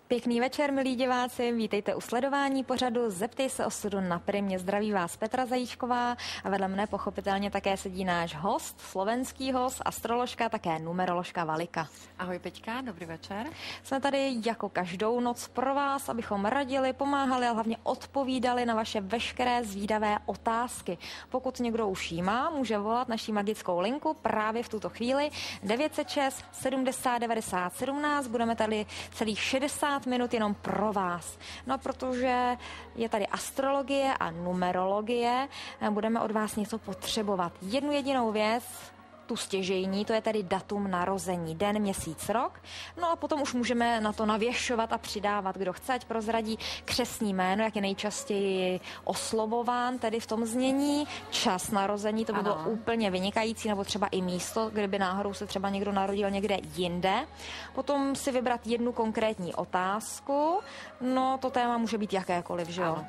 Pěkný večer, milí diváci, vítejte u sledování pořadu Zeptej se osudu na Primě. Zdraví vás Petra Zajíčková a vedle mne pochopitelně také sedí náš host, slovenský host, astroložka, také numeroložka Valika. Ahoj Peťka, dobrý večer. Jsme tady jako každou noc pro vás, abychom radili, pomáhali a hlavně odpovídali na vaše veškeré zvídavé otázky. Pokud někdo už jí má, může volat naší magickou linku právě v tuto chvíli 906 70 90 17. Budeme tady celých 60 minut jenom pro vás. No, protože je tady astrologie a numerologie, budeme od vás něco potřebovat. Jednu jedinou věc, tu stěžejní, to je tedy datum narození, den, měsíc, rok. No a potom už můžeme na to navěšovat a přidávat, kdo chce, ať prozradí křestní jméno, jak je nejčastěji oslovován, tedy v tom znění, čas narození, to by bylo úplně vynikající, nebo třeba i místo, kdyby náhodou se třeba někdo narodil někde jinde. Potom si vybrat jednu konkrétní otázku, no to téma může být jakékoliv, že jo?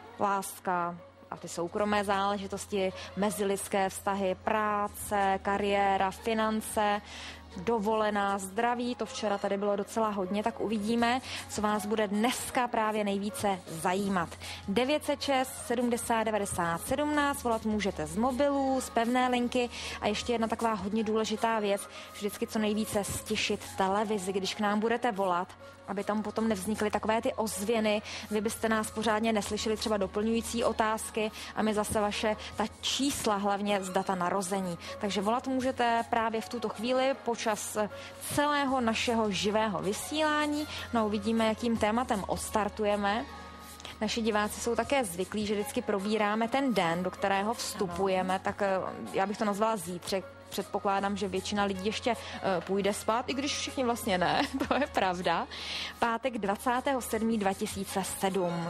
Láska, a ty soukromé záležitosti, mezilidské vztahy, práce, kariéra, finance, dovolená, zdraví, to včera tady bylo docela hodně, tak uvidíme, co vás bude dneska právě nejvíce zajímat. 906 70 90 17, volat můžete z mobilů, z pevné linky a ještě jedna taková hodně důležitá věc, vždycky co nejvíce stišit televizi, když k nám budete volat, aby tam potom nevznikly takové ty ozvěny, vy byste nás pořádně neslyšeli, třeba doplňující otázky a my zase vaše ta čísla, hlavně z data narození. Takže volat můžete právě v tuto chvíli počas celého našeho živého vysílání. No uvidíme, jakým tématem odstartujeme. Naši diváci jsou také zvyklí, že vždycky probíráme ten den, do kterého vstupujeme, tak já bych to nazvala zítřek. Předpokládám, že většina lidí ještě půjde spát, i když všichni vlastně ne, to je pravda. Pátek 27. 2007.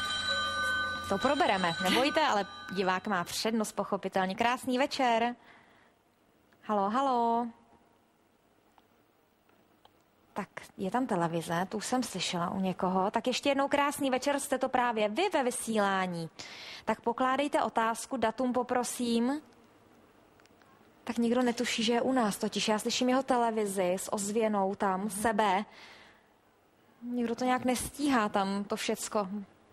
To probereme, nebojte, ale divák má přednost pochopitelně. Krásný večer. Halo, halo. Tak je tam televize, tu už jsem slyšela u někoho. Tak ještě jednou krásný večer, jste to právě vy ve vysílání. Tak pokládejte otázku, datum poprosím. Tak nikdo netuší, že je u nás totiž. Já slyším jeho televizi s ozvěnou tam, sebe. Nikdo to nějak nestíhá tam, to všecko.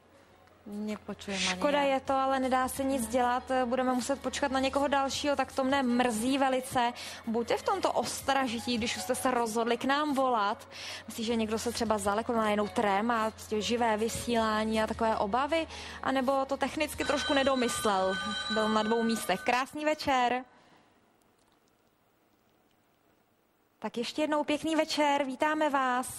Škoda je to, ale nedá se nic dělat. Budeme muset počkat na někoho dalšího, tak to mne mrzí velice. Buďte v tomto ostražití, když už jste se rozhodli k nám volat. Myslíš, že někdo se třeba zalekl na jinou tréma, živé vysílání a takové obavy? A nebo to technicky trošku nedomyslel? Byl na 2 místech. Krásný večer. Tak ještě jednou pěkný večer, vítáme vás.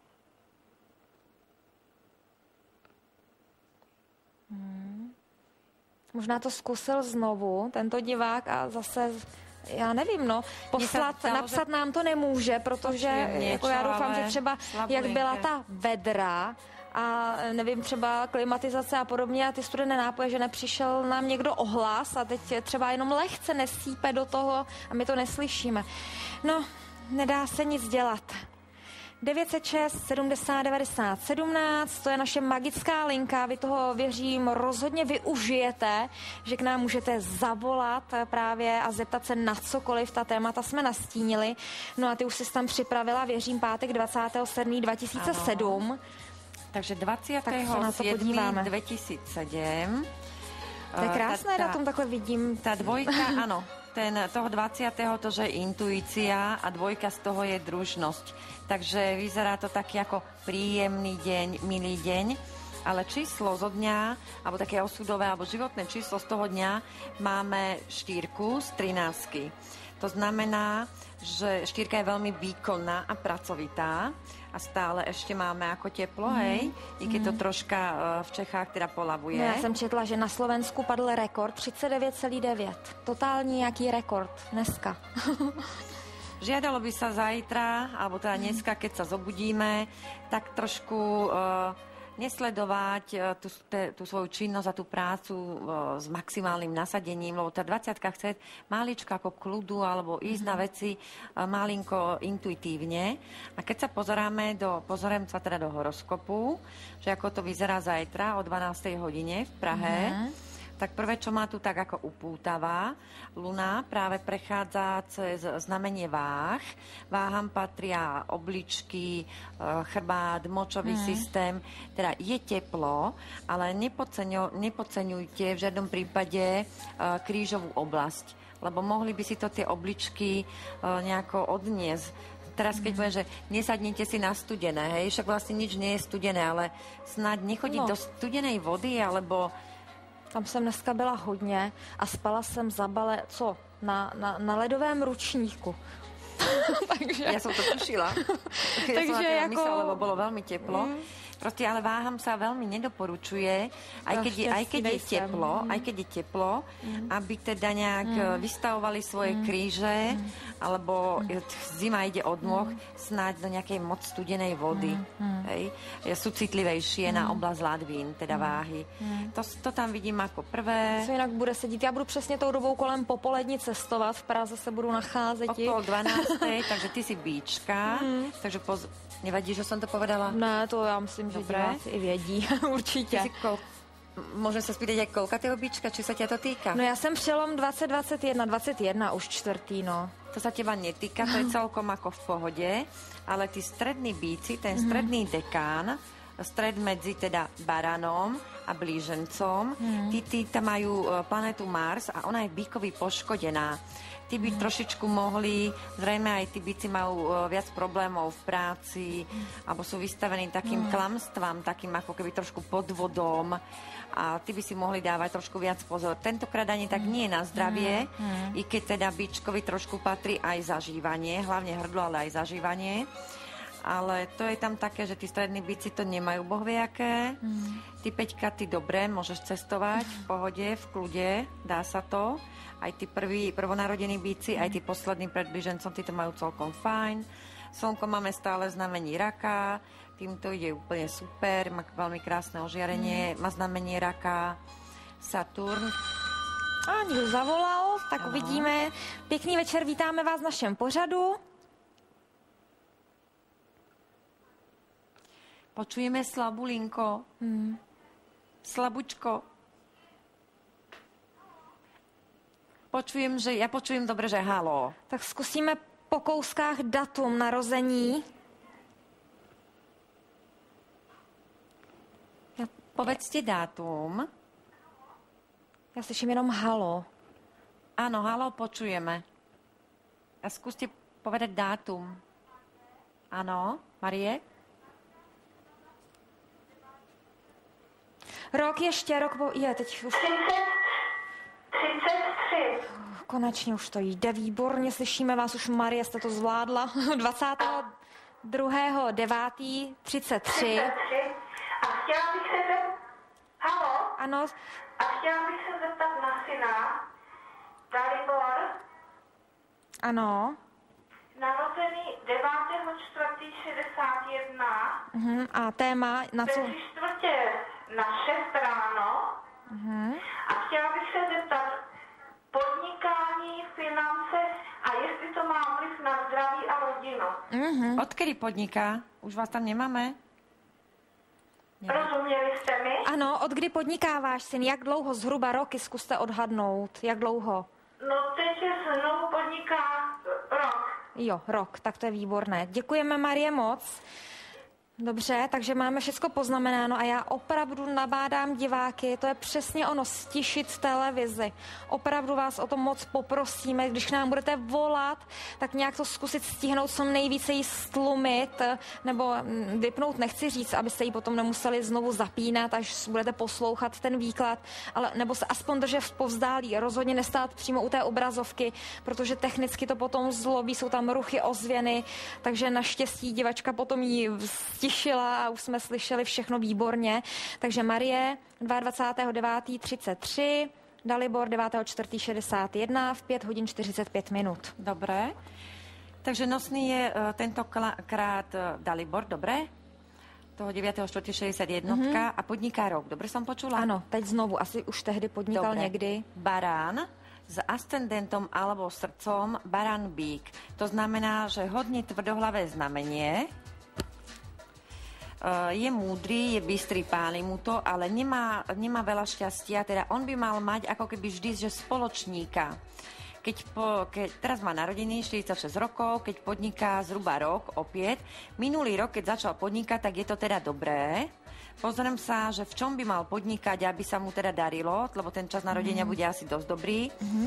Možná to zkusil znovu, tento divák, a zase, já nevím, no, napsat nám to nemůže, protože jako já doufám, že třeba jak byla ta vedra a nevím, třeba klimatizace a podobně a ty studené nápoje, že nepřišel nám někdo ohlas a teď třeba jenom lehce nesýpe do toho a my to neslyšíme. No, nedá se nic dělat. 906 70 90 17, to je naše magická linka, vy toho, věřím, rozhodně využijete, že k nám můžete zavolat právě a zeptat se na cokoliv, ta témata jsme nastínili. No a ty už jsi tam připravila, věřím, pátek 27. 2007. Ano. Takže 27. 2007. To je krásné datum, takhle vidím. Ta dvojka, ano. Toho 20. to, že je intuícia a 2 z toho je družnosť. Takže vyzerá to taký ako príjemný deň, milý deň, ale číslo zo dňa, alebo také osudové, alebo životné číslo z toho dňa máme 4 z 13. To znamená, že 4 je veľmi výkonná a pracovitá a stále ešte máme ako teplo, hej? I keď to troška v Čechách teda polavuje. No, já jsem četla, že na Slovensku padl rekord 39,9. Totální nějaký rekord dneska. Žiadalo by sa zajtra, alebo teda dneska, keď sa zobudíme, tak trošku nesledovať tú svoju činnosť a tú prácu s maximálnym nasadením, lebo tá 20-ka chce maličko ako kľudu alebo ísť na veci malinko intuitívne. A keď sa pozorujeme teda do horoskopu, že ako to vyzerá zajtra o 12. hodine v Prahe, tak prvé, čo ma tu tak ako upútava, Luna práve prechádza cez znamenie váh. Váham patria obličky, chrbát, močový systém. Teda je teplo, ale nepodceňujte v žiadnom prípade krížovú oblasť, lebo mohli by si to tie obličky nejako odniesť. Teraz keď poviem, že nesadnite si na studené, hej, však vlastne nič nie je studené, ale snáď nechodiť do studenej vody, alebo... Tam jsem dneska byla hodně a spala jsem na ledovém ručníku. Takže... Ja som to tušila. Takže som jako... myslela, lebo bolo veľmi teplo. Proste, ale váham sa veľmi nedoporučuje, aj keď je teplo, aby teda nejak vystavovali svoje kríže, alebo zima ide od nôh, snáď do nejakej moc studenej vody. Hej. Sú citlivejšie na oblasť ladvín, teda váhy. To tam vidím ako prvé. Co jinak bude sedít? Já budu přesně tou dobou kolem popolední cestovat. V Praze se budu nacházet. Okolo 12. takže ty si bíčka. Takže nevadí, že som to povedala? Ne, to já myslím, že diváci i vědí, určitě. Môžem sa spýtať aj koľkatého bíčka, či sa ťa to týka? No já jsem přelom 2021 už čtvrtý, no. To sa teba netýka, to je celkom ako v pohode, ale tí strední bíci, ten stredný dekán, stred medzi teda baranom a blížencom, tí tam majú planetu Mars a ona je bíkovi poškodená. Tí by trošičku mohli, zrejme aj tí bíci majú viac problémov v práci, alebo sú vystavení takým klamstvám, takým ako keby trošku podvodom a tí by si mohli dávať trošku viac pozor. Tentokrát ani tak nie na zdravie, i keď teda bíčkovi trošku patrí aj zažívanie, hlavne hrdlo, ale aj zažívanie. Ale to je tam také, že tí strední bíci to nemajú bohviaké. Ty Peťka, ty dobre, môžeš cestovať v pohode, v kľude, dá sa to. Aj tí prvonarodení bíci, aj tí poslední pred blížencom, tí to majú celkom fajn. Slnko máme stále znamení raka, tým to ide úplne super, má veľmi krásne ožiarenie, má znamenie raka. Saturn. A někdo zavolal, tak uvidíme. Pěkný večer, vítáme vás v našem pořadu. Počujeme slabulinko. Slabučko. Ja počujem dobre, že halo. Tak zkusíme po kouskách datum narození. Povedzte dátum. Já slyším jenom halo. Áno, halo, počujeme. A skúste povedať dátum. Áno, Marie? Rok ještě, teď už... 33. Konečně už to jde výborně, slyšíme vás už, Marie, jste to zvládla. 22.9.33. A chtěla bych se zeptat... Halo? Ano. A chtěla bych se zeptat na syna, Dalibor. Ano. Narozený 9.4.61. A téma na co? Ve 3/4 na 6 ráno. A chtěla bych se zeptat podnikání, finance a jestli to má vliv na zdraví a rodinu. Odkedy podniká? Už vás tam nemáme? Rozuměli jste mi? Ano, od kdy podnikáváš, syn? Jak dlouho? Zhruba roky zkuste odhadnout. Jak dlouho? No teď znovu podniká rok. Jo, rok, tak to je výborné. Děkujeme, Marie, moc. Dobře, takže máme všechno poznamenáno a já opravdu nabádám diváky, to je přesně ono, stišit televizi. Opravdu vás o to moc poprosíme, když nám budete volat, tak nějak to zkusit stihnout, co nejvíce jí stlumit, nebo vypnout, nechci říct, abyste ji potom nemuseli znovu zapínat, až budete poslouchat ten výklad, ale nebo se aspoň držet v povzdálí, rozhodně nestát přímo u té obrazovky, protože technicky to potom zlobí, jsou tam ruchy, ozvěny, takže naštěstí divačka potom jí stišila a už jsme slyšeli všechno výborně. Takže Marie 22.9.33, Dalibor 9.4.61 v 5 hodin 45 minut. Dobre. Takže nosný je tentokrát Dalibor, dobre? Toho 9.4.61 a podniká rok. Dobre som počula? Ano, teď znovu. Asi už tehdy podnikal dobre. někdy. Barán s ascendentom alebo srdcom barán bík. To znamená, že hodne tvrdohlavé znamenie. je múdry, je bystrý, páli mu to, ale nemá veľa šťastia, teda on by mal mať ako keby vždy, že spoločníka. Keď teraz má narodeniny 46 rokov, keď podniká zhruba rok opäť, minulý rok, keď začal podnikať, tak je to teda dobré. Pozriem sa, že v čom by mal podnikať, aby sa mu teda darilo, lebo ten čas narodenia bude asi dosť dobrý,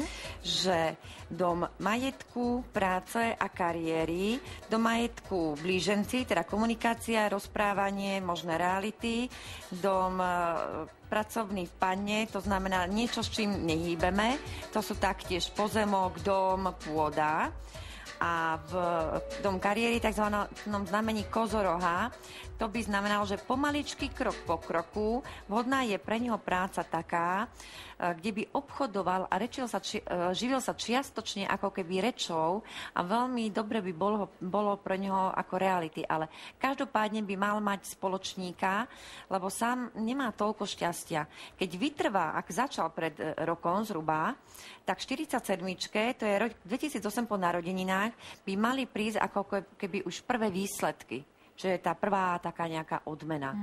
že dom majetku, práce a kariéry, dom majetku blíženci, teda komunikácia, rozprávanie, možné reality, dom pracovný v panne, to znamená niečo, s čím nehýbeme, to sú taktiež pozemok, dom, pôda. A v dom kariéry, takzvanom znamení kozoroha, to by znamenalo, že pomaličky, krok po kroku, vhodná je pre neho práca taká, kde by obchodoval a živil sa čiastočne ako keby rečou a veľmi dobre by bolo pre neho ako reality. Ale každopádne by mal mať spoločníka, lebo sám nemá toľko šťastia. Keď vytrvá, ak začal pred rokom zhruba, tak 47, to je rok 2008 po narodeninách, by mali prísť ako keby už prvé výsledky. Čo je tá prvá taká nejaká odmena.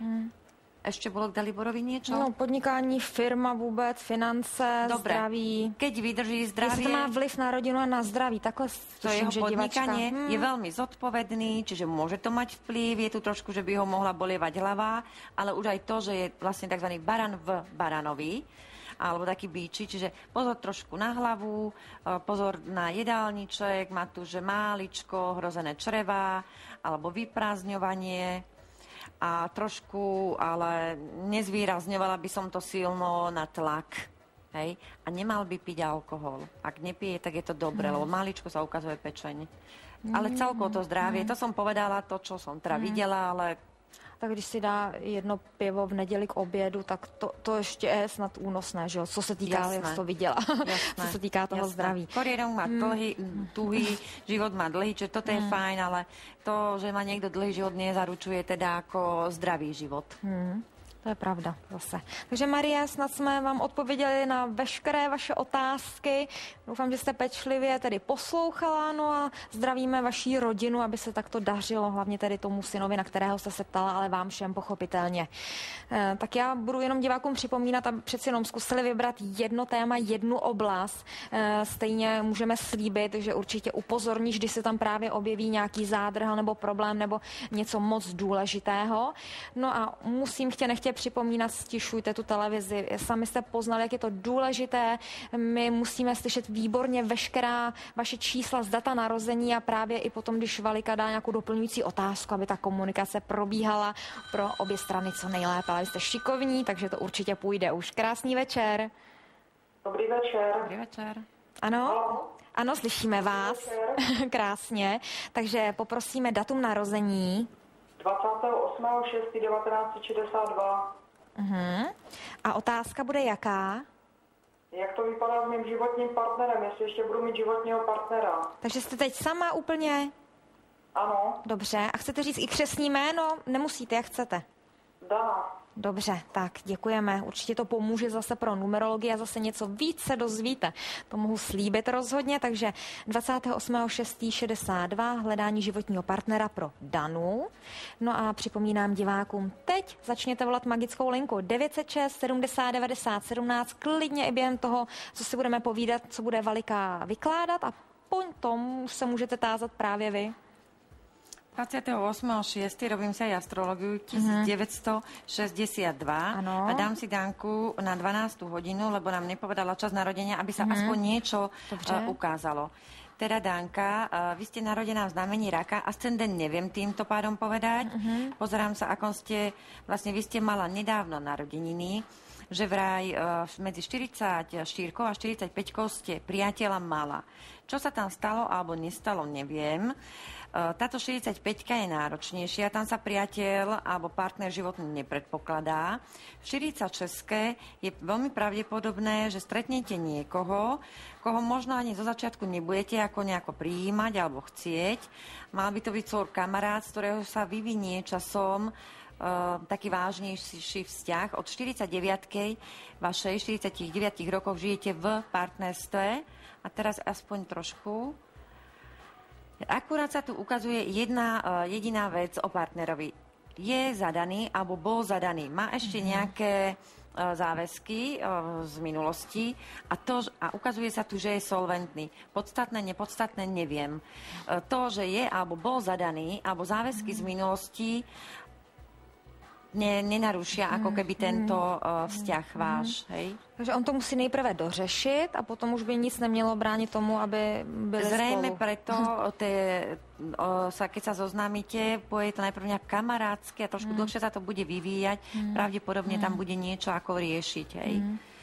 Ešte bolo k Daliborovi niečo? No, podnikání, firma vůbec, finance, dobre. Zdraví. Keď vydrží zdravie... Jestli to má vliv na rodinu a na zdraví, takhle to jeho podnikanie je veľmi zodpovedný, čiže môže to mať vplyv. Je tu trošku, že by ho mohla bolievať hlava, ale už aj to, že je vlastne tzv. Baran v baranovi, alebo taký bíči, čiže pozor trošku na hlavu, pozor na jedálniček, má tu, že máličko, hrozené črevá, alebo vyprázdňovanie a trošku, ale nezvýrazňovala by som to silno na tlak. Hej? A nemal by piť alkohol. Ak nepije, tak je to dobre, lebo máličko sa ukazuje pečeň. Ale celkovo to zdravie, to som povedala, to, čo som teda videla, ale... Tak když si dá jedno pivo v neděli k obědu, tak to ještě je snad únosné, že jo? Co se týká, jak to viděla, co se týká toho zdraví. Koriéru má tuhý, život má dlhý, čiže toto je fajn, ale to, že má někdo dlhý život, nezaručuje teda jako zdravý život. To je pravda zase. Takže Marie, snad jsme vám odpověděli na veškeré vaše otázky. Doufám, že jste pečlivě tedy poslouchala, no a zdravíme vaší rodinu, aby se takto dařilo, hlavně tedy tomu synovi, na kterého jste se ptala, ale vám všem pochopitelně. Tak já budu jenom divákům připomínat, aby přeci jenom zkusili vybrat jedno téma, jednu oblast. Stejně můžeme slíbit, že určitě upozorníš, když se tam právě objeví nějaký zádrhel nebo problém nebo něco moc důležitého. No a musím nechtě připomínat, stišujte tu televizi. Sami jste poznali, jak je to důležité. My musíme slyšet výborně veškerá vaše čísla z data narození a právě i potom, když Valika dá nějakou doplňující otázku, aby ta komunikace probíhala pro obě strany co nejlépe. Ale jste šikovní, takže to určitě půjde. Už krásný večer. Dobrý večer. Dobrý večer. Ano? Ano, slyšíme vás. Krásně. Takže poprosíme datum narození. 28.6.1962. A otázka bude jaká? Jak to vypadá s mým životním partnerem, jestli ještě budu mít životního partnera. Takže jste teď sama úplně? Ano. Dobře. A chcete říct i křestní jméno? Nemusíte, jak chcete. Dana. Dobře, tak děkujeme. Určitě to pomůže zase pro numerologii a zase něco víc se dozvíte. To mohu slíbit rozhodně, takže 28.6.62 hledání životního partnera pro Danu. No a připomínám divákům, teď začněte volat magickou linku 906 70 90 17, klidně i během toho, co si budeme povídat, co bude Valika vykládat a potom se můžete tázat právě vy. 28.6. robím si aj astrologiu 1962 a dám si Danku na 12. hodinu, lebo nám nepovedala čas narodenia, aby sa aspoň niečo ukázalo. Teda Danka, vy ste narodená v znamení raka, ascendent neviem týmto pádom povedať. Pozerám sa, ako ste, vlastne vy ste mala nedávno narodeniny, že vraj medzi 44 a 45 ste priateľa mala. Čo sa tam stalo alebo nestalo, neviem. Táto 45-ka je náročnejšia, tam sa priateľ alebo partner životný nepredpokladá. V 46-ke je veľmi pravdepodobné, že stretnete niekoho, koho možno ani zo začiatku nebudete ako nejako prijímať alebo chcieť. Mal by to byť svoj kamarát, z ktorého sa vyvinie časom taký vážnejší vzťah. Od 49-kej vašej 49 rokov žijete v partnerstve a teraz aspoň trošku. Akurát sa tu ukazuje jedna jediná vec o partnerovi. je zadaný alebo bol zadaný. Má ešte nejaké záväzky z minulosti a ukazuje sa tu, že je solventný. Podstatné, nepodstatné, neviem. To, že je alebo bol zadaný, alebo záväzky z minulosti nenarušia ako keby tento vzťah váš. Hej? Takže on to musí nejprve dořešit a potom už by nic nemělo bránit tomu, aby byli Zrejme spolu. preto, keď sa zoznámite, pôjde to najprv nejak kamarátsky a trošku dlhšie sa to bude vyvíjať. Pravdepodobne tam bude niečo ako riešiť. Hej?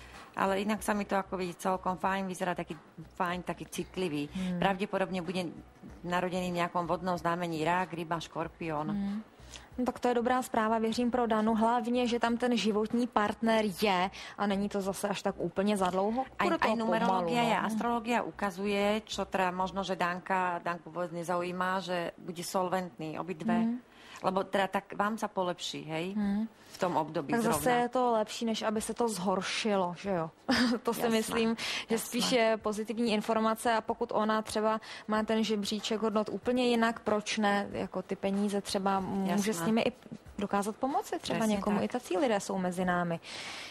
Ale inak sa mi to ako vidí celkom fajn, vyzerá taký fajn, taký citlivý. Pravdepodobne bude narodený v nejakom vodnom znamení rák, ryba, škorpión. No, tak to je dobrá zpráva, věřím pro Danu, hlavně, že tam ten životní partner je a není to zase až tak úplně za dlouho. Aj numerológia a astrológia ukazuje, čo teda možno, že Danku vôbec nezaujíma, že bude solventný obidve. Lebo teda tak vám sa polepší, hej? V tom období tak zrovna. zase je to lepší, než aby se to zhoršilo, že jo? To si myslím, že spíš je pozitivní informace a pokud ona třeba má ten žebříček hodnot úplně jinak, proč ne? Jako ty peníze třeba může s nimi i dokázat pomoci třeba Přesně někomu. tak. I tací lidé jsou mezi námi.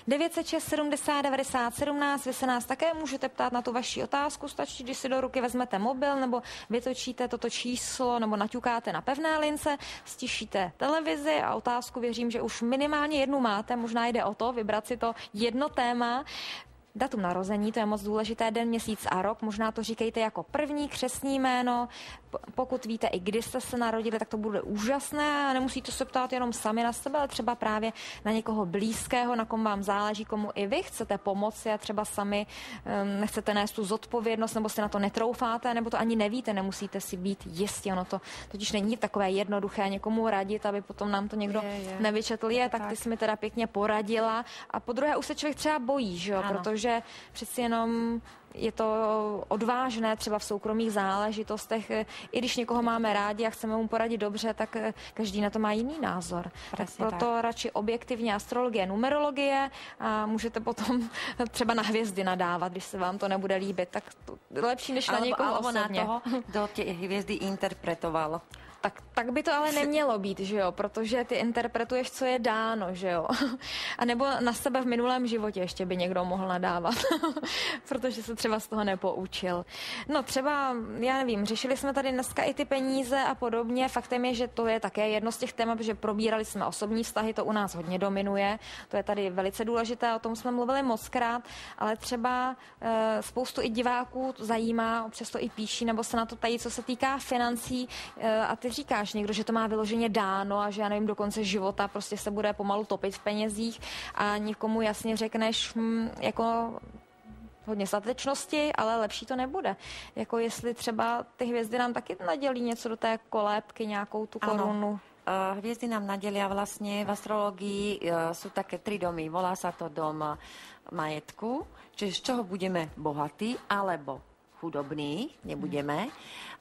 906 70 90 17, vy se nás také můžete ptát na tu vaši otázku, stačí, když si do ruky vezmete mobil nebo vytočíte toto číslo nebo naťukáte na pevné lince, stišíte televizi a otázku věřím, že už minimálně jednu máte, možná jde o to vybrat si to jedno téma. Datum narození, to je moc důležité, den, měsíc a rok, možná to říkejte jako první křestní jméno, pokud víte i kdy jste se narodili, tak to bude úžasné a nemusíte se ptát jenom sami na sebe, ale třeba právě na někoho blízkého, na kom vám záleží, komu i vy chcete pomoci a třeba sami nechcete nést tu zodpovědnost nebo si na to netroufáte, nebo to ani nevíte, nemusíte si být jistí, ono to totiž není takové jednoduché někomu radit, aby potom nám to někdo nevyčetl, tak ty jsi mi teda pěkně poradila a po druhé už se člověk třeba bojí, že jo, protože přeci jenom je to odvážné třeba v soukromých záležitostech. I když někoho máme rádi a chceme mu poradit dobře, tak každý na to má jiný názor. Tak proto radši objektivně astrologie, numerologie a můžete potom třeba na hvězdy nadávat, když se vám to nebude líbit. Tak to lepší, než na někoho osobně. Na toho, kdo ty hvězdy interpretoval. Tak by to ale nemělo být, že jo, protože ty interpretuješ, co je dáno, že jo. A nebo na sebe v minulém životě ještě by někdo mohl nadávat, protože se třeba z toho nepoučil. No třeba, já nevím, řešili jsme tady dneska i ty peníze a podobně. Faktem je, že to je také jedno z těch témat, že probírali jsme osobní vztahy, to u nás hodně dominuje. To je tady velice důležité, o tom jsme mluvili mockrát, ale třeba spoustu i diváků zajímá, přesto i píší, nebo se na to tají, co se týká financí a ty říkáš někdo, že to má vyloženě dáno a že já nevím, do konce života prostě se bude pomalu topit v penězích a nikomu jasně řekneš jako hodně statečnosti, ale lepší to nebude. Jako jestli třeba ty hvězdy nám taky nadělí něco do té kolébky, nějakou tu korunu. Hviezdy nám nadelia vlastne v astrológii sú také 3 domy. Volá sa to dom majetku, čiže z čoho budeme bohatí alebo chudobní, nebudeme.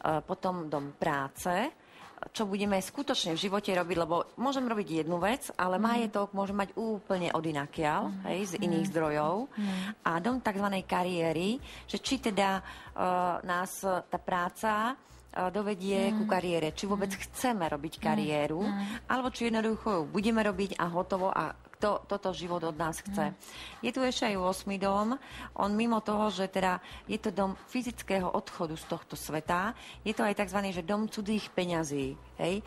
Potom dom práce, čo budeme skutočne v živote robiť, lebo môžem robiť jednu vec, ale majetok môžem mať úplne odinakiaľ, z iných zdrojov. A dom tzv. Kariéry, že či teda nás tá práca dovedie ku kariére, či vôbec chceme robiť kariéru, alebo či jednoducho ju budeme robiť a hotovo a kto toto život od nás chce. Je tu ešte aj 8. dom. On mimo toho, že teda je to dom fyzického odchodu z tohto sveta, je to aj tzv. Že dom cudzích peňazí. Hej?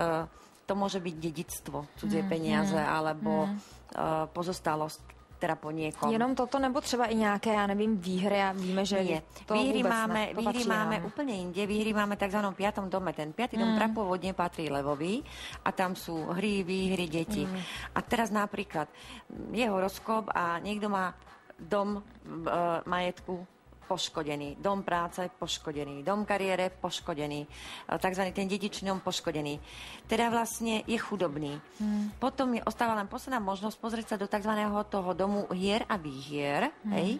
To môže byť dedictvo, cudzie peniaze, alebo pozostalosť teda po niekom. Jenom toto, nebo třeba i nějaké, já nevím, výhry a víme, že nie. To výhry vůbec máme úplne inde. Výhry máme v tzv. 5. dome. Ten 5. dom prapôvodne patrí levovi a tam sú hry, výhry, deti. A teraz napríklad je horoskop a niekto má dom majetku poškodený, dom práce poškodený, dom kariére poškodený, takzvaný ten dedičný dom poškodený. Teda vlastne je chudobný. Potom mi ostáva len posledná možnosť pozrieť sa do takzvaného toho domu hier a výhier,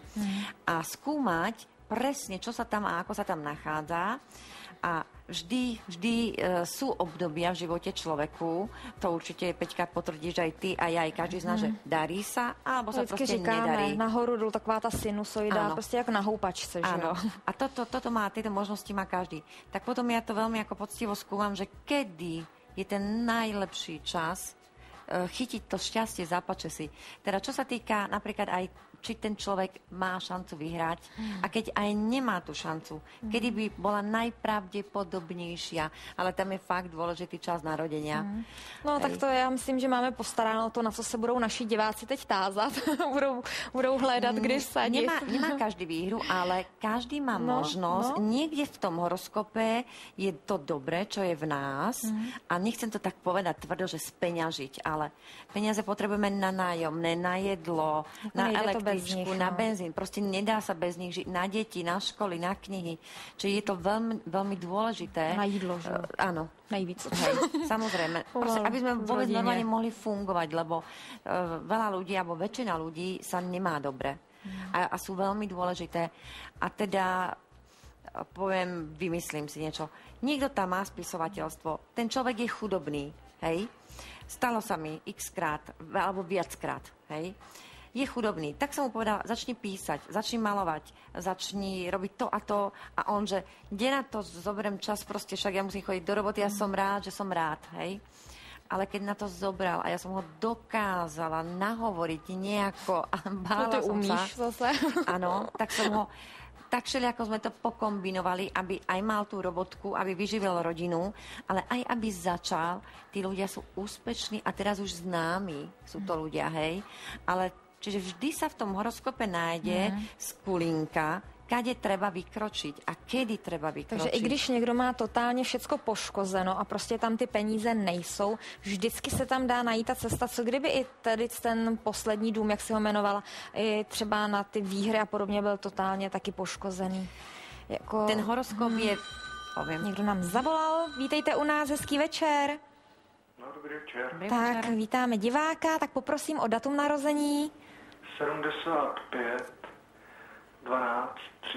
a skúmať presne, čo sa tam a ako sa tam nachádza. A vždy sú obdobia v živote človeku, to určite Peťka potvrdíš aj ty a ja aj každý z nás, že darí sa, alebo sa proste nedarí. Nahoru dolu taková tá sinusoida, prostě jak na houpačce, že jo? A toto má, tieto možnosti má každý. Tak potom ja to veľmi ako poctivo skúvam, že kedy je ten najlepší čas chytiť to šťastie, zapače si. Teda čo sa týka napríklad aj či ten človek má šancu vyhrať a keď aj nemá tú šancu, kedy by bola najpravdepodobnejšia, ale tam je fakt dôležitý čas narodenia. No tak to já myslím, že máme postaráno to, na co se budou naši diváci teď tázat. budou hledat, kdy vsadit. Nemá každý výhru, ale každý má možnosť. Niekde v tom horoskope je to dobré, čo je v nás a nechcem to tak povedať tvrdo, že speňažiť, ale peniaze potrebujeme na nájomné, na jedlo, na električku, na benzín. Proste nedá sa bez nich žiť. Na deti, na školy, na knihy. Čiže je to veľmi, veľmi dôležité. Na jídlo, že? Áno. Nejvíc. Hej, samozrejme. Proste, aby sme vôbec normálne mohli fungovať, lebo veľa ľudí, alebo väčšina ľudí sa nemá dobre. A sú veľmi dôležité. A teda vymyslím si niečo. Niekto tam má spisovateľstvo. Ten človek je chudobný. Hej? Stalo sa mi x-krát, alebo viackrát. Hej? Je chudobný. Tak som mu povedala, začni písať, začni malovať, začni robiť to a to. A on, že kde na to zoberiem čas, proste však ja musím chodiť do roboty, ja som rád, že som rád. Hej? Ale keď na to zobral a ja som ho dokázala nahovoriť nejako a bála som sa. Zase. Áno, tak som ho tak všelijako sme to pokombinovali, aby aj mal tú robotku, aby vyživil rodinu, ale aj aby začal. Tí ľudia sú úspešní a teraz už známi sú to ľudia, hej. Ale čiže vždy sa v tom horoskope nájde skulinka, kade treba vykročiť a kedy treba vykročiť. Takže i když někdo má totálně všecko poškozeno a prostě tam ty peníze nejsou, vždycky se tam dá najít ta cesta, co kdyby i tady ten poslední dům, jak si ho jmenovala, i třeba na ty výhry a podobně byl totálně taky poškozený. Jako... Ten horoskop je... Někdo nám zavolal, vítejte u nás, hezký večer. No, dobrý večer. Tak, vítáme diváka, tak poprosím o datum narození. 75, 12,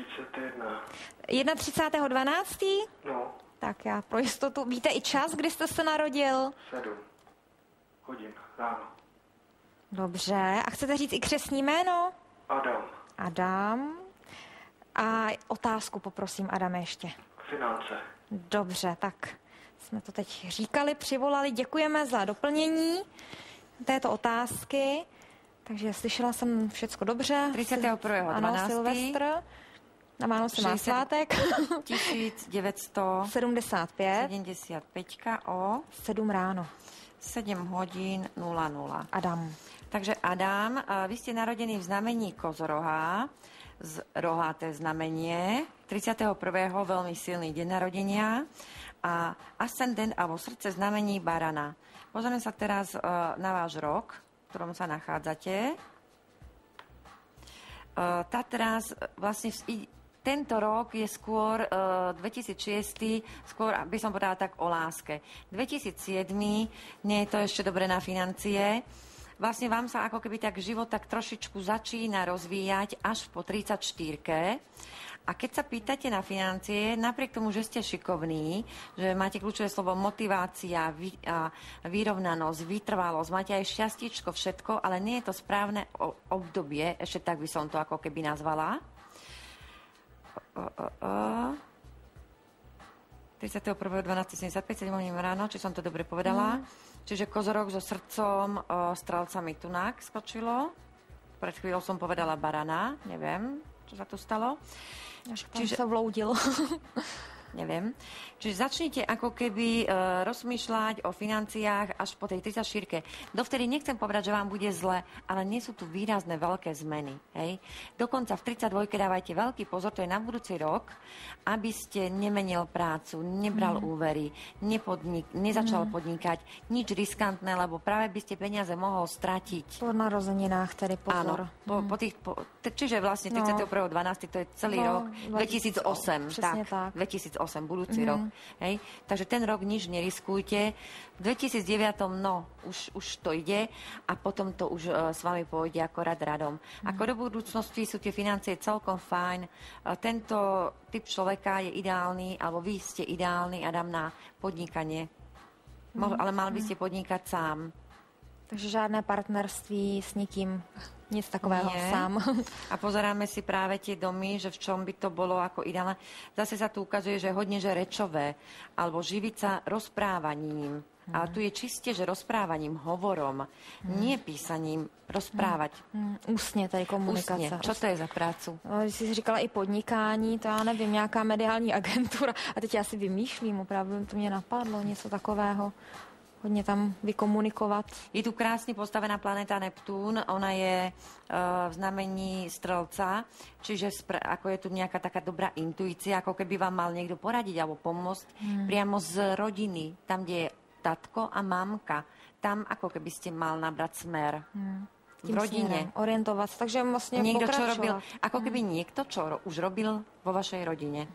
31. 31.12. No. Tak já pro jistotu. Víte i čas, kdy jste se narodil? 7 hodin ráno. Dobře. A chcete říct i křestní jméno? Adam. Adam. A otázku poprosím, Adame, ještě. Finance. Dobře, tak jsme to teď říkali, přivolali. Děkujeme za doplnění této otázky. Takže slyšela jsem všecko dobře. 31.12. Ano, Silvestr. Na Vánoce má svátek. 1975 o 7 ráno. 7 hodín 00. Adam. Takže Adam, vy ste narodený v znamení Kozoroha, roháté znamenie, 31. veľmi silný deň narodenia a ascendent alebo srdce znamení Barana. Pozrieme sa teraz na váš rok, v ktorom sa nachádzate. Teraz vlastne tento rok je skôr 2006, skôr by som povedala tak o láske. 2007 nie je to ešte dobre na financie. Vlastne vám sa ako keby tak život tak trošičku začína rozvíjať až po 34. A keď sa pýtate na financie, napriek tomu, že ste šikovní, že máte kľúčové slovo motivácia, vyrovnanosť, vytrvalosť, máte aj šťastíčko, všetko, ale nie je to správne obdobie, ešte tak by som to ako keby nazvala. 31.12.75, 7 hodín ráno, či som to dobre povedala. Čiže kozorok so srdcom, strelcami tunak skočilo. Pred chvíľou som povedala barana, neviem, čo sa tu stalo. Čiže sa vloudil. Neviem. Čiže začnite ako keby rozmýšľať o financiách až po tej 34. Dovtedy nechcem povedať, že vám bude zle, ale nie sú tu výrazné veľké zmeny. Hej? Dokonca v 32. dávajte veľký pozor, to je na budúci rok, aby ste nemenil prácu, nebral úvery, nezačal podnikať, nič riskantné, lebo práve by ste peniaze mohol stratiť. Po narozeninách tedy pozor. Áno, čiže vlastne 31.12. to je celý rok 2008. Tak. 2008, budúci rok. Hej? Takže ten rok nič neriskujte. V 2009, už to ide a potom to už s vami pôjde ako rad radom. Ako do budúcnosti sú tie financie celkom fajn. Tento typ človeka je ideálny, alebo vy ste ideálny, Adam, na podnikanie. Ale mal by ste podnikať sám. Takže žádné partnerství s nikým nic takového sám. A pozeráme si práve tie domy, že v čom by to bolo ako ideálne. Zase sa tu ukazuje, že hodne, že rečové, alebo živiť sa rozprávaním. Ale tu je čiste, že rozprávaním, hovorom, nie písaním, rozprávať. Ústně tady komunikace. Ústně. Čo to je za prácu? Když jsi říkala i podnikání, to já nevím, nějaká mediální agentura. A teď já si vymýšlím, opravdu to mě napadlo, něco takového. Hodně tam vykomunikovat. Je tu krásne postavená planéta Neptún. Ona je v znamení Strelca, čiže ako je tu nejaká taká dobrá intuícia, ako keby vám mal niekto poradiť alebo pomôcť priamo z rodiny, tam, kde je tatko a mamka. Tam ako keby ste mal nabrať smer. V rodine. Orientovat. Takže vlastně niekto, pokračovat. čo robil, ako keby niekto, čo už robil vo vašej rodine.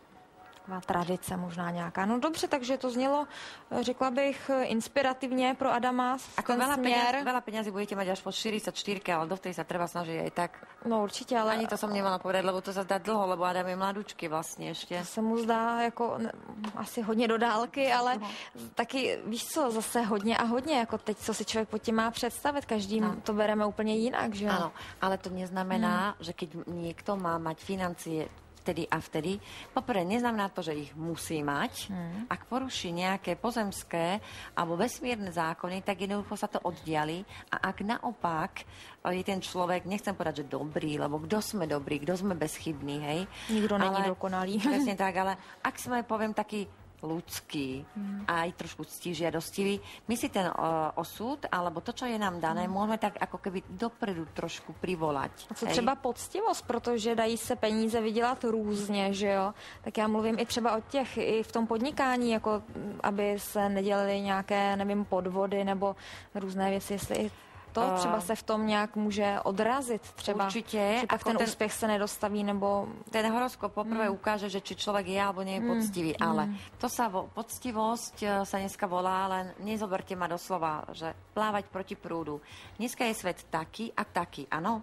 Tradice možná nějaká. No dobře, takže to znělo, řekla bych, inspirativně pro Adama. Ako veľa peňazí budete mať až po 44, ale dovtedy sa treba snažiť aj tak. No určitě, ale... Ani to som nemala povedať, lebo to sa zdá dlho, lebo Adam je mladúčky vlastne ešte. To se mu zdá jako asi hodně do dálky, ale taky, víš co, zase hodně a hodně, jako teď, co si člověk pod tím má představit, každý to bereme úplně jinak, že jo? Áno, ale to neznamená, že keď niekto má mať financie vtedy a vtedy. Poprvé, neznamená to, že ich musí mať. Ak poruší nejaké pozemské alebo vesmírne zákony, tak jednoducho sa to oddiali. A ak naopak je ten človek, nechcem povedať, že dobrý, lebo kto sme dobrý, kto sme bezchybní, hej? Nikto není dokonalý. Presne tak, ale ak sme, poviem, taký ľudský a aj trošku ctižiadostivý. My si ten osud, alebo to, čo je nám dané, môžeme tak ako keby dopredu trošku privolať. A co třeba poctivost, protože dají se peníze vydělat různě, že jo? Tak já mluvím i třeba o těch, i v tom podnikání, jako aby se nedělaly nějaké, nevím, podvody nebo různé věci, jestli to třeba se v tom nějak může odrazit třeba. Určite. Že pak ten úspěch se nedostaví, nebo... Ten horoskop poprvé ukáže, že či človek je alebo nie je poctivý, ale to sa poctivosť sa dneska volá, len nezoberte ma doslova, že plávať proti prúdu. Dneska je svet taký a taký, áno.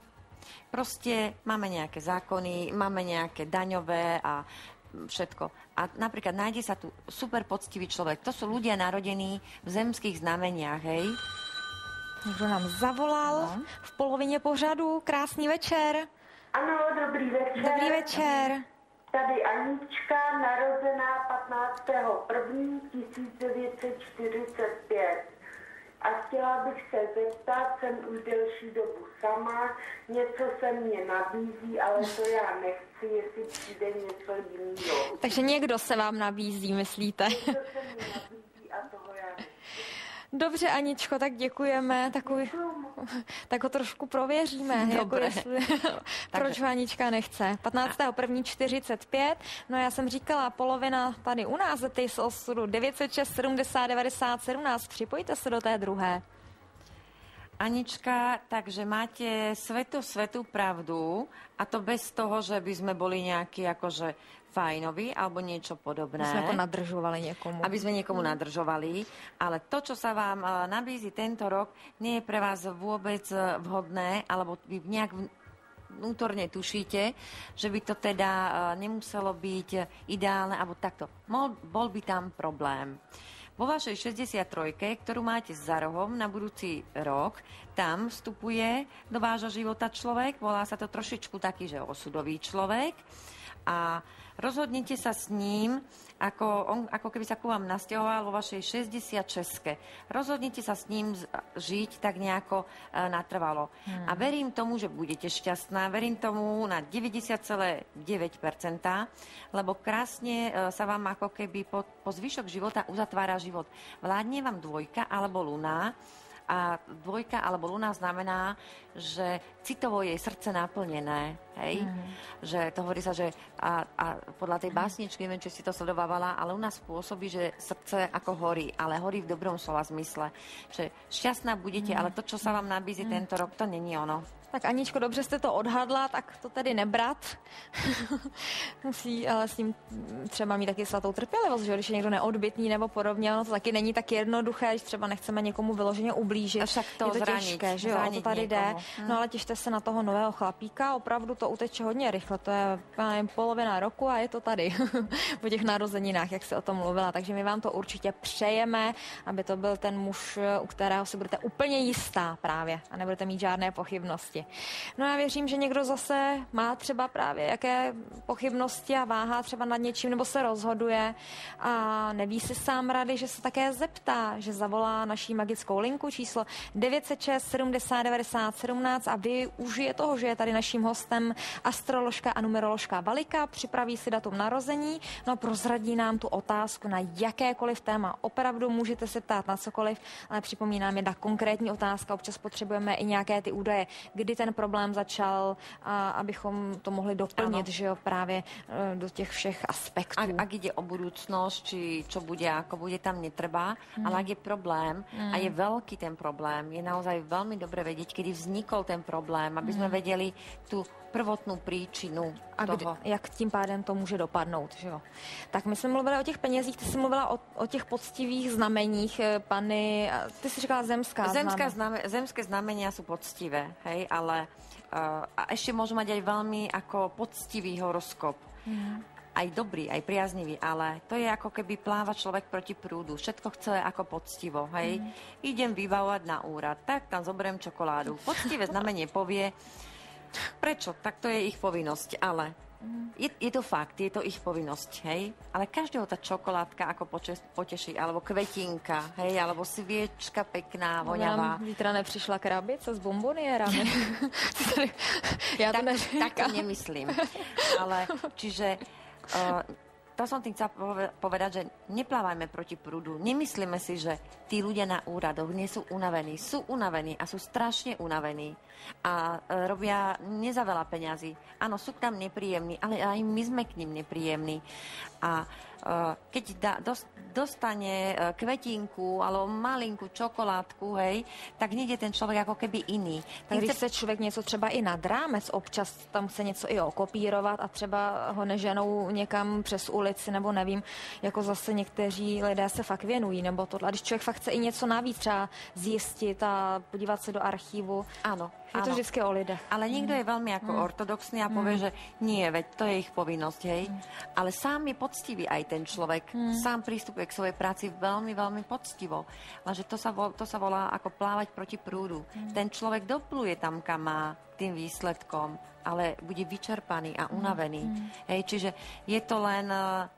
Proste máme nejaké zákony, máme nejaké daňové a všetko. A napríklad nájde sa tu super poctivý človek. To sú ľudia narodení v zemských znameniach, hej? Někdo nám zavolal v polovině pořadu. Krásný večer. Ano, dobrý večer. Dobrý večer. Tady Anička, narozená 15.1.1945. A chtěla bych se zeptat, jsem už delší dobu sama, něco se mě nabízí, ale to já nechci, jestli přijde něco jiného. Takže někdo se vám nabízí, myslíte? Něco se mě nabízí a toho já nechci. Dobře, Aničko, tak děkujeme. Tak ho trošku prověříme. Jako jestli, proč ho Anička nechce. 15.1.45. No já jsem říkala, polovina tady u nás, zeptej se osudu 906 70 90 17. Připojte se do té druhé. Anička, takže máte svetú pravdu a to bez toho, že by sme boli nejakí akože fajnoví alebo niečo podobné. Aby sme ako nadržovali niekomu. Aby sme niekomu nadržovali, ale to, čo sa vám nabízi tento rok, nie je pre vás vôbec vhodné, alebo vy nejak vnútorne tušíte, že by to teda nemuselo byť ideálne, alebo takto. Bol by tam problém. Vo vašej 63, ktorú máte za rohom na budúci rok, tam vstupuje do vášho života človek, volá sa to trošičku taký, že osudový človek a rozhodnete sa s ním, ako keby sa ku vám nasťahoval vo vašej 66. Rozhodnete sa s ním žiť tak nejako natrvalo. A verím tomu, že budete šťastná, verím tomu na 90,9%, lebo krásne sa vám ako keby po zvyšok života uzatvára život. Vládne vám dvojka alebo luna, a dvojka alebo luna znamená, že citovo je srdce naplnené, hej? Že to hovorí sa, že a podľa tej básničky, neviem, či si to sledovávala, ale u nás spôsobí, že srdce ako horí, ale horí v dobrom slova zmysle. Že šťastná budete, ale to, čo sa vám nabízí tento rok, to není ono. Tak Aničko, dobře jste to odhadla, tak to tedy nebrat. Musí ale s ním třeba mít taky svatou trpělivost, že když je někdo neodbytný nebo podobně, ono to taky není tak jednoduché, když třeba nechceme někomu vyloženě ublížit, ublížit. A však to je to zranit, těžké, že jo, o to tady někomu. jde. No ale těšte se na toho nového chlapíka, opravdu to uteče hodně rychle, to je polovina roku a je to tady po těch narozeninách, jak se o tom mluvila, takže my vám to určitě přejeme, aby to byl ten muž, u kterého si budete úplně jistá právě a nebudete mít žádné pochybnosti. No já věřím, že někdo zase má třeba právě jaké pochybnosti a váhá třeba nad něčím nebo se rozhoduje a neví si sám rady, že se také zeptá, že zavolá naší magickou linku číslo 906 70 90 17 a využije toho, že je tady naším hostem astroložka a numeroložka Valika, připraví si datum narození, no a prozradí nám tu otázku na jakékoliv téma. Opravdu můžete se ptát na cokoliv, ale připomínám, jedna konkrétní otázka, občas potřebujeme i nějaké ty údaje, kdy ten problém začal, a abychom to mohli doplnit, že jo, právě do těch všech aspektů. Ak ide o budúcnosť, či čo bude, ako bude, tam netreba, ale ak je problém a je veľký ten problém, je naozaj veľmi dobre vedieť, kedy vznikol ten problém, aby sme vedeli tú prvotnou príčinu toho. Jak tím pádem to může dopadnout, že jo. Tak my jsme mluvili o těch penězích, ty jsi mluvila o těch poctivých znameních, Panny, ty jsi říkala Zemské znamenia sú poctivé, hej, ale a ešte môžu mať aj veľmi ako poctivý horoskop. Aj dobrý, aj priaznivý, ale to je ako keby pláva človek proti prúdu. Všetko chce ako poctivo, hej. Idem vybavovať na úrad, tak tam zoberiem čokoládu. Poctivé znamenie povie, prečo? Tak to je ich povinnosť, ale je to fakt, je to ich povinnosť, hej? Ale každého tá čokoládka ako poteší, alebo kvetinka, hej? Alebo sviečka pekná, voňavá. Vítra nepřišla krabice s bomboniérami. Ja to neříkam. Tak to nemyslím. Ale, čiže... To som tým chcela povedať, že neplávajme proti prúdu. Nemyslíme si, že tí ľudia na úradoch nie sú unavení. Sú unavení a sú strašne unavení. A robia nie za veľa peňazí. Áno, sú k nám nepríjemní, ale aj my sme k ním nepríjemní. A keď dostane kvetinku alebo malinkú čokoládku, hej, tak hneď je ten človek ako keby iný. Tak když se člověk něco třeba i nad rámec, občas tam chce něco i okopírovat a třeba ho neženou někam přes ulici, nebo nevím, jako zase někteří lidé se fakt věnují, nebo tohle. A když člověk fakt chce i něco navíc třeba zjistit a podívat se do archívu. Áno. Je to vždycky o lidech. Ale niekto je veľmi ako ortodoxný a povie, že nie, veď to je ich povinnosť, hej. Ale sám je poctivý aj ten človek. Sám prístupuje k svojej práci veľmi, veľmi poctivo. Lenže to sa volá ako plávať proti prúdu. Ten človek dopluje tam, kam má tým výsledkom, ale bude vyčerpaný a unavený. Hej, čiže je to len...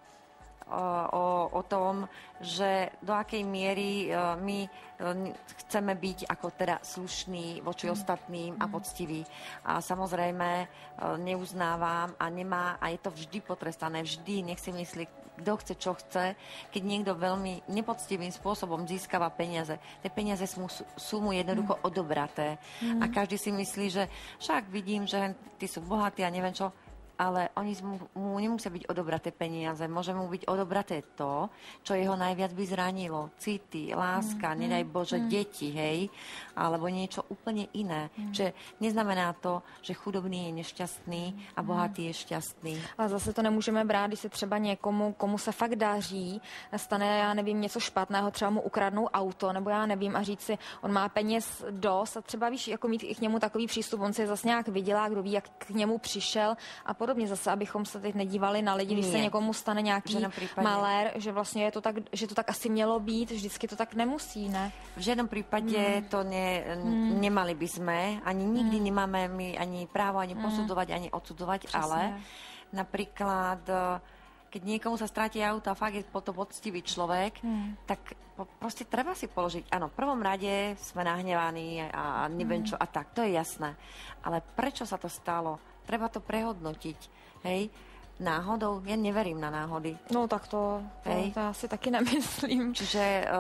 O tom, že do akej miery my chceme byť ako teda slušní voči ostatným a poctiví. A samozrejme neuznávam a nemá, a je to vždy potrestané, vždy, nech si myslí, kto chce, čo chce, keď niekto veľmi nepoctivým spôsobom získava peniaze. Tie peniaze sú mu jednoducho odobraté. A každý si myslí, že však vidím, že tí sú bohatí a neviem čo, ale oni mu nemusia byť odobraté peniaze. Môže mu byť odobraté to, čo jeho najviac by zranilo. City, láska, nedaj Bože, deti, hej? Alebo niečo úplne iné. Čiže neznamená to, že chudobný je nešťastný a bohatý je šťastný. Ale zase to nemůžeme brát, když se třeba někomu, komu se fakt daří, stane, já nevím, něco špatného, třeba mu ukradnou auto, nebo já nevím, a říct si, on má peněz dost a třeba víš, jako mít i k němu takový přístup, on si zase nějak vydělá, kdo ví, jak k němu přišel a podobně zase, abychom se teď nedívali na lidi, když se někomu stane nějaký malér, že vlastně je to tak, že to tak asi mělo být, vždycky to tak nemusí, ne? V žiadnom prípade to nemali by sme, ani nikdy nemáme my ani právo ani posudzovať, ani odsudzovať, ale napríklad keď niekomu sa stratí auto a fakt je to poctivý človek, tak proste treba si položiť. Áno, v prvom rade sme nahnevaní a neviem čo a tak, to je jasné. Ale prečo sa to stalo? Treba to prehodnotiť, hej? Náhodou? Ja neverím na náhody. No tak to já si taky nemyslím. Čiže...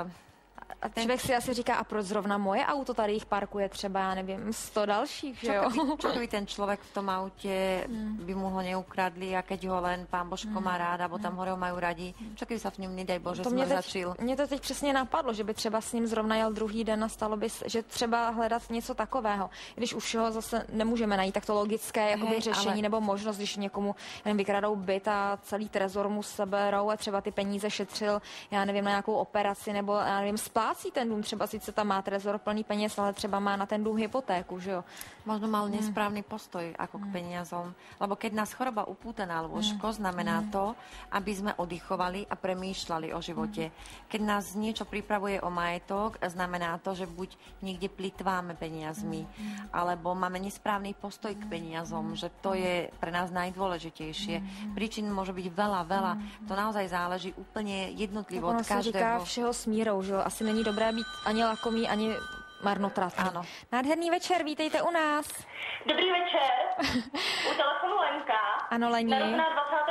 A člověk si asi říká, a proč zrovna moje auto tady jich parkuje třeba, já nevím, 100 dalších, že jo? Čo keby ten človek v tom aute by mu ho neukradli a keď ho len pán Božko má rád, alebo tam hore ho majú radi, čo keby sa v ňom, nedaj Bože, smrzačil? Mně to teď přesně napadlo, že by třeba s ním zrovna jel druhý den a stalo by, že třeba hledat něco takového. Když už ho zase nemůžeme najít, tak to logické jakoby řešení nebo možnost, když někomu vykradou byt a celý trezor mu seberou a třeba ty peníze šetřil, já nevím, na nějakou operaci nebo já nevím, splácet hlásí ten dům. Třeba sice tam má trezor plný peněz, ale třeba má na ten dům hypotéku, že jo? Možno mal nesprávny postoj ako k peniazom. Lebo keď nás choroba upúta na lôžko, znamená to, aby sme oddychovali a premýšľali o živote. Keď nás niečo pripravuje o majetok, znamená to, že buď niekde plitváme peniazmi, alebo máme nesprávny postoj k peniazom, že to je pre nás najdôležitejšie. Príčin môže byť veľa. To naozaj záleží úplne jednotlivo od každého. Říká všeho s mírou, že jo? Asi není dobré být ani lakomý, ani marnotratný. Ano. Nádherný večer, vítejte u nás. Dobrý večer, u telefonu Lenka. Ano, Leni. Narozená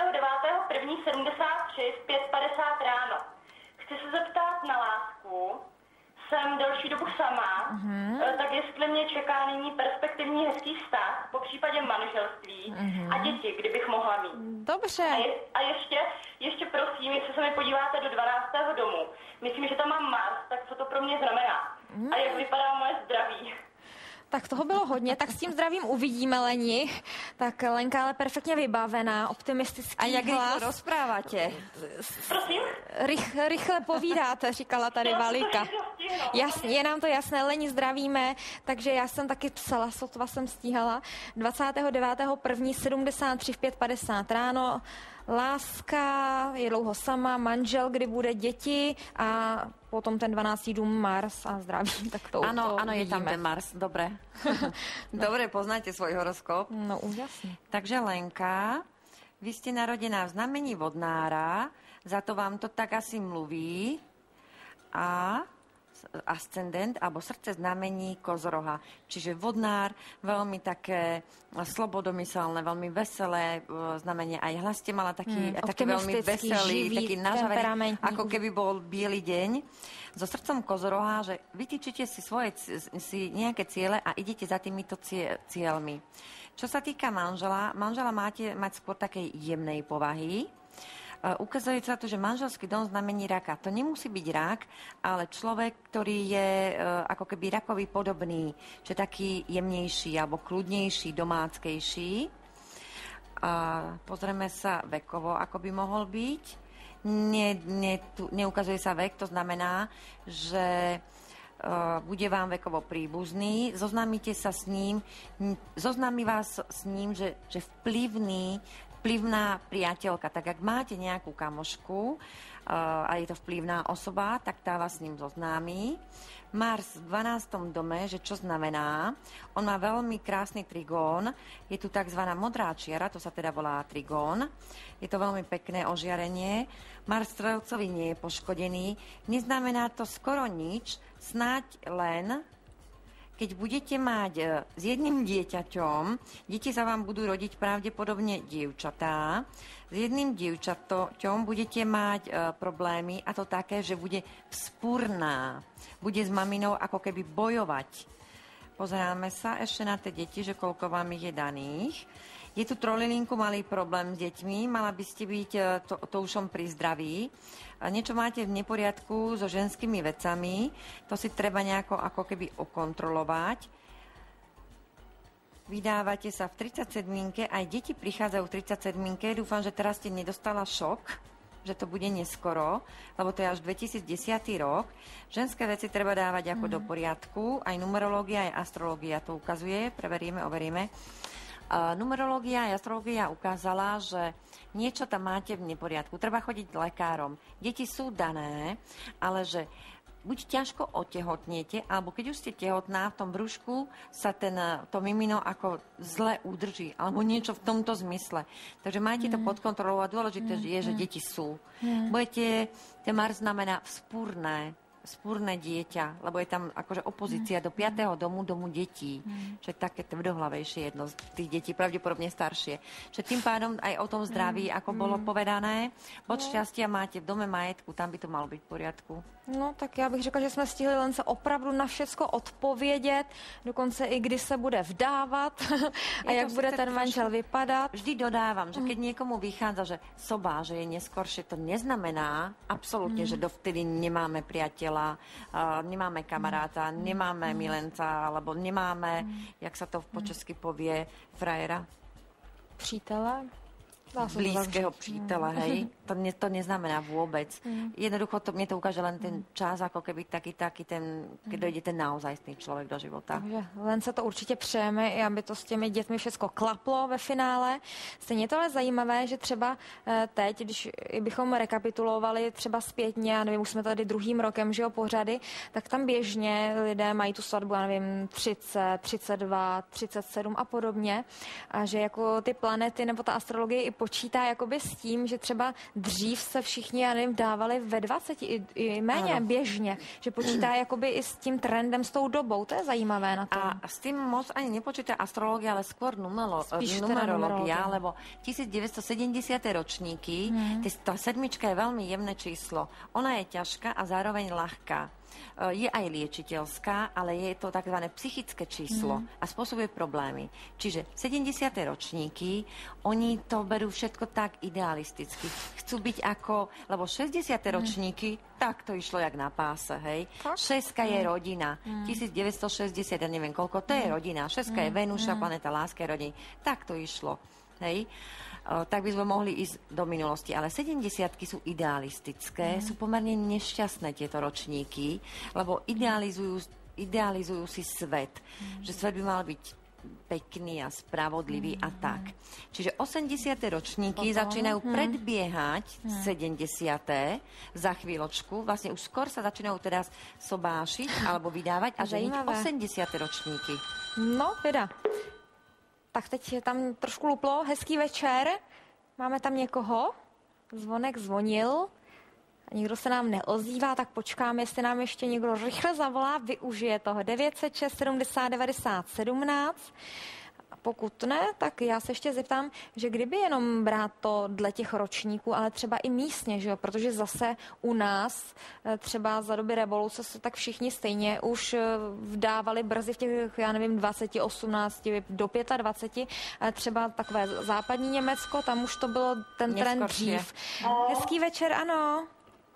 29.1.73 v 5:50 ráno. Chci se zeptat na lásku. Jsem delší dobu sama, tak jestli mě čeká nyní perspektivní hezký vztah, po případě manželství a děti, kdybych mohla mít. Dobře. A ještě prosím, jestli se mi podíváte do 12. domu. Myslím, že tam mám Mars, tak co to pro mě znamená? A jak vypadá moje zdraví? Tak toho bylo hodně, tak s tím zdravím uvidíme, Leni. Tak Lenka ale perfektně vybavená, optimistický A jak hlas. rýchlo rozprávate? Prosím? Rychle povídáte, říkala tady Valika. Jasně, je nám to jasné, Leni, zdravíme, takže já jsem taky psala, sotva jsem stíhala. 29.1.73 v 5:50 ráno. Láska, je dlouho sama, manžel, kdy bude děti a potom ten 12. dům Mars a zdraví. Tak to Áno, to je tam vidíme. ten Mars, dobre. Dobre, poznáte svoj horoskop. No úžasne. Takže Lenka, vy ste narodená v znamení vodnára, za to vám to tak asi mluví. A ascendent alebo srdce znamení kozoroha. Čiže vodnár, veľmi také slobodomyselné, veľmi veselé znamenie. Aj hlas ste mala taký veľmi veselý, živý, taký nažavený, ako keby bol biely deň. So srdcom kozoroha, že vytýčite si nejaké ciele a idete za týmito cieľmi. Čo sa týka manžela máte mať skôr takej jemnej povahy. Ukazuje sa to, že manželský dom znamení raka. To nemusí byť rak, ale človek, ktorý je ako keby rakový podobný, že taký jemnejší alebo kľudnejší, domáckejší. Pozrieme sa vekovo, ako by mohol byť. Neukazuje sa vek, to znamená, že bude vám vekovo príbuzný, zoznámi vás s ním, že vplyvná priateľka. Tak ak máte nejakú kamošku a je to vplyvná osoba, tak tá vás s ním zoznámi. Mars v 12. dome, že čo znamená? On má veľmi krásny trigón. Je tu tzv. Modrá čiara, to sa teda volá trigón. Je to veľmi pekné ožiarenie. Mars strelcovi nie je poškodený. Neznamená to skoro nič, snáď len keď budete mať s jedným dieťaťom, deti sa vám budú rodiť pravdepodobne dievčatá, s jedným dievčaťom budete mať problémy, a to také, že bude vzpúrna, bude s maminou ako keby bojovať. Pozeráme sa ešte na tie deti, že koľko vám ich je daných. Je tu trojlinku malý problém s deťmi, mala by ste byť to ušom pri zdraví. Niečo máte v neporiadku so ženskými vecami, to si treba nejako ako keby okontrolovať. Vydávate sa v 37-ke, aj deti prichádzajú v 37-ke. Dúfam, že teraz ste nedostala šok, že to bude neskoro, lebo to je až 2010 rok. Ženské veci treba dávať ako do poriadku, aj numerológia, aj astrológia to ukazuje, preveríme, overíme. Numerológia a astrológia ukázala, že niečo tam máte v neporiadku. Treba chodiť k lekárom. Deti sú dané, ale že buď ťažko otehotniete, alebo keď už ste tehotná, v tom brúšku sa to mimino ako zle udrží, alebo niečo v tomto zmysle. Takže majte to pod kontrolou a dôležité je, že deti sú. Ten Mars znamená vzpúrne dieťa, lebo je tam akože opozícia do 5. domu detí, čo je také tvrdohlavejšie jedno z tých detí, pravdepodobne staršie. Čiže tým pádom aj o tom zdraví, ako bolo povedané, od šťastia máte v dome majetku, tam by to malo byť v poriadku. No, tak já bych řekla, že jsme stihli len se opravdu na všecko odpovědět, dokonce i kdy se bude vdávat a jak bude ten manžel vypadat. Vždy dodávam, že keď niekomu vychádza, že soba, že je neskoršie, to neznamená absolútne, že dovtedy nemáme priateľa, nemáme kamaráta, nemáme milenca, alebo nemáme, jak sa to po česky povie, frajera. Přítele? blízkeho přítele, hej. To neznamená vôbec. Jednoducho mne to ukáže len ten čas, ako keby taký ten, keď dojde ten naozajstný člověk do života. Takže len se to určitě přejeme, i aby to s těmi dětmi všechno klaplo ve finále. Stejně to ale zajímavé, že třeba teď, když bychom rekapitulovali třeba zpětně, já nevím, už jsme tady druhým rokem, že jo, pořady, tak tam běžně lidé mají tu svatbu, já nevím, 30, 32, 37 a podobně. A že jako ty planety nebo ta astrologie i počítá jakoby s tím, že třeba dřív se všichni, já nevím, dávali ve 20 i méně běžně, že počítá jakoby i s tím trendem, s tou dobou. To je zajímavé na tom. A s tým moc ani nepočíta astrologia, ale skôr numerológia, lebo 1970. ročníky, tá sedmička je veľmi jemné číslo. Ona je ťažká a zároveň ľahká. Je aj liečiteľská, ale je to takzvané psychické číslo a spôsobuje problémy. Čiže 70. ročníky, oni to berú všetko tak idealisticky. Chcú byť ako, lebo 60. ročníky, tak to išlo jak na páse, hej. Šeska je rodina. 1960, ja neviem koľko, to je rodina. Šeska je Venúša, planeta lásky rodiny. Tak to išlo, hej. Tak by sme mohli ísť do minulosti. Ale 70-ky sú idealistické, sú pomerne nešťastné tieto ročníky, lebo idealizujú si svet. Že svet by mal byť pekný a spravodlivý a tak. Čiže 80. ročníky začínajú predbiehať 70. za chvíľočku. Vlastne už skôr sa začínajú teraz sobášiť alebo vydávať a ženiť 80. ročníky. No, teda. Tak teď tam trošku luplo. Hezký večer. Máme tam někoho. Zvonek zvonil. A nikdo se nám neozývá, tak počkáme, jestli nám ještě někdo rychle zavolá. Využije toho 906 70 90 17. A pokud ne, tak já se ještě zeptám, že kdyby jenom brát to dle těch ročníků, ale třeba i místně, že jo? Protože zase u nás třeba za doby revoluce se tak všichni stejně už vdávali brzy v těch, já nevím, 20, 18, do 25, ale třeba takové západní Německo, tam už to bylo ten trend dřív. Hezký večer, ano.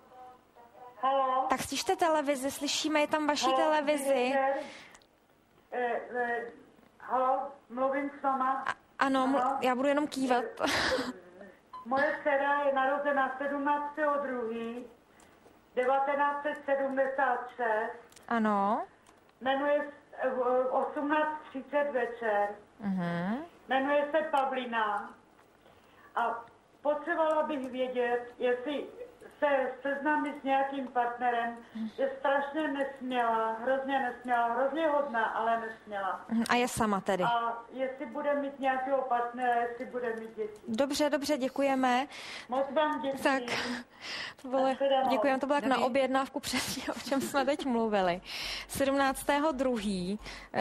Halo? Tak stište televizi, slyšíme je tam vaší televizi. Halo, mluvím s váma. Ano, já budu jenom kývat. Moje dcera je narozena 17.2. 1976. Ano. Jmenuje 18:30 večer. Jmenuje se Pavlína. A potřebovala bych vědět, jestli se seznámí s nějakým partnerem, je strašně nesmělá, hrozně hodná, ale nesmělá. A je sama tedy. A jestli bude mít nějakého partnera, jestli bude mít děti. Dobře, děkujeme. Moc vám děkuji. Tak, děkujeme, to bylo jak na objednávku přesně, o čem jsme teď mluvili. 17.2.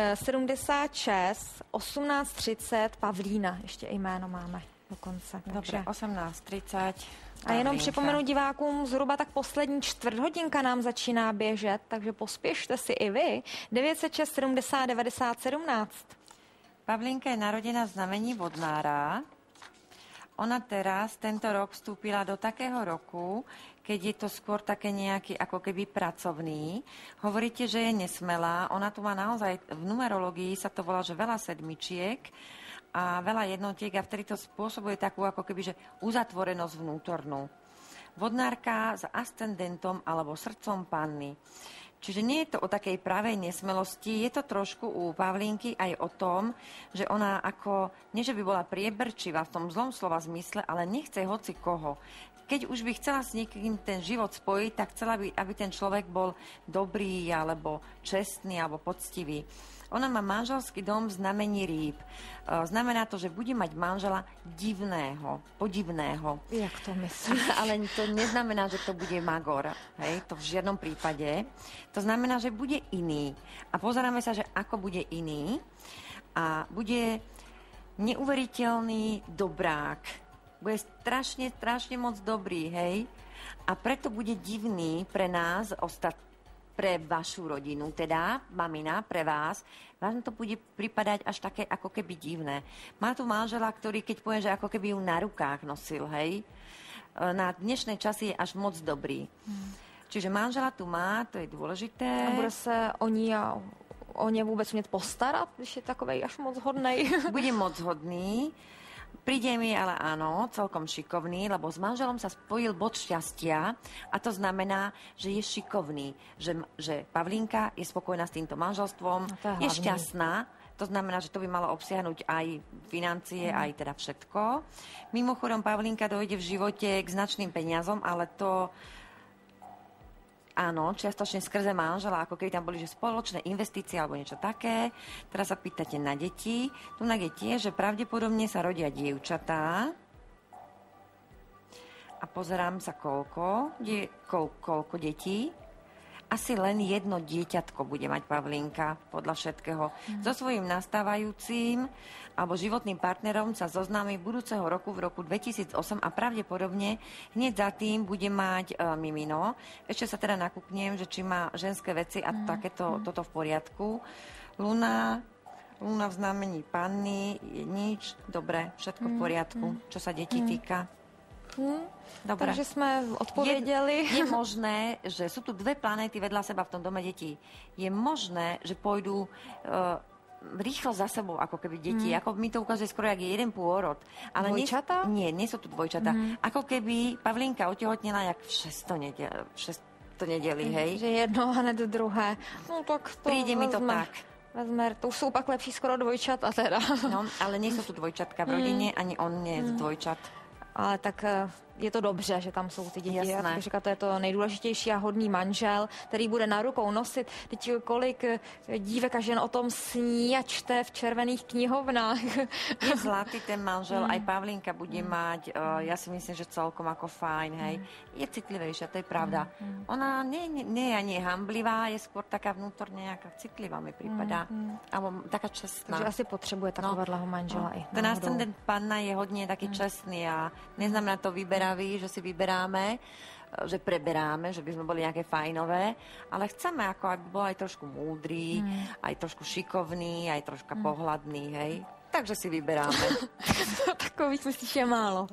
76, 18:30, Pavlína, ještě jméno máme dokonce. Dobře, 18:30. A jenom připomenu divákům, zhruba tak poslední čtvrthodinka nám začíná běžet, takže pospěšte si i vy. 906 70 90 17. Pavlinka je narodená v znamení vodnára. Ona teraz, tento rok, vstúpila do takého roku, keď je to skôr také nejaký ako keby pracovný. Hovoríte, že je nesmelá. Ona tu má naozaj, v numerológii sa to volá, že veľa sedmičiek a veľa jednotiek a vtedy to spôsobuje takú ako keby, že uzatvorenosť vnútornú. Vodnárka s ascendentom alebo srdcom panny. Čiže nie je to o takej pravej nesmelosti, je to trošku u Pavlínky aj o tom, že ona ako, nie že by bola priebrčivá v tom zlom slova zmysle, ale nechce hoci koho. Keď už by chcela s niekým ten život spojiť, tak chcela by, aby ten človek bol dobrý, alebo čestný, alebo poctivý. Ona má manželský dom v znamení rýb. Znamená to, že bude mať manžela divného, podivného. Jak to myslíš? Ale to neznamená, že to bude magor. Hej? To v žiadnom prípade. To znamená, že bude iný. A pozeráme sa, že ako bude iný. A bude neuveriteľný dobrák. Bude strašne moc dobrý, hej? A preto bude divný pre nás, pre vašu rodinu, teda, mamina, pre vás, vám to bude pripadať až také ako keby divné. Má tu manžela, ktorý, keď poviem, že ako keby ju na rukách nosil, hej, na dnešné časy je až moc dobrý. Čiže manžela tu má, to je dôležité. A bude se o ně vůbec umět postarat, když je takovej až moc hodnej? Bude moc hodný. Príde mi, ale áno, celkom šikovný, lebo s manželom sa spojil bod šťastia a to znamená, že je šikovný, že Pavlínka je spokojná s týmto manželstvom, je šťastná, to znamená, že to by malo obsiahnuť aj financie, aj teda všetko. Mimochodom, Pavlínka dojde v živote k značným peniazom, ale to áno, čiastočne skrze manžela, ako keby tam boli že spoločné investície alebo niečo také. Teraz sa pýtate na deti. Tu je tiež, že pravdepodobne sa rodia dievčatá. A pozerám sa koľko detí. Asi len jedno dieťatko bude mať Pavlínka, podľa všetkého. So svojím nastávajúcim alebo životným partnerom sa zoznámi budúceho roku, v roku 2008 a pravdepodobne hneď za tým bude mať mimino. Ešte sa teda nakúknem, že či má ženské veci a toto v poriadku. Luna v znamení panny je nič. Dobre, všetko v poriadku, čo sa detí týka. Dobre. Takže sme odpovedeli. Je možné, že sú tu dve planéty vedľa seba v tom dome detí. Je možné, že pôjdu rýchlo za sebou, ako keby deti. Ako mi to ukazuje skoro, jak je jeden pôrod. Ale dvojčatá? Nie sú tu dvojčatá. Ako keby Pavlínka otehotnela jak v 600 nedeli, hej? Že jedno a hned druhé. No tak to príde mi to tak. To už sú pak lepší skoro dvojčata teda. No, ale nie sú tu dvojčatka v rodine, ani on nie je z dvojčat. Ale tak je to dobře, že tam jsou ty děti. Já bych říkala, to je to nejdůležitější a hodný manžel, který bude na rukou nosit. Teď kolik dívek a žen o tom sní a čte v červených knihovnách. Je zlatý ten manžel, aj Pavlínka bude mať, ja si myslím, že celkom ako fajn, hej. Je citlivejšia, to je pravda. Ona nie je ani hamblivá, je skôr taká vnútorne nejaká citlivá, mi prípada. Alebo taká čestná. Takže asi potřebuje takového manžela i ten ascendent panna je hodne taký čestný a neznamená to vyberavý, že si vyberáme, že preberáme, že by sme boli nejaké fajnové, ale chceme, ako aby bol aj trošku múdry, aj trošku šikovný, aj troška pohľadný, hej. Takže si vyberáme. Takových myslíš je málo.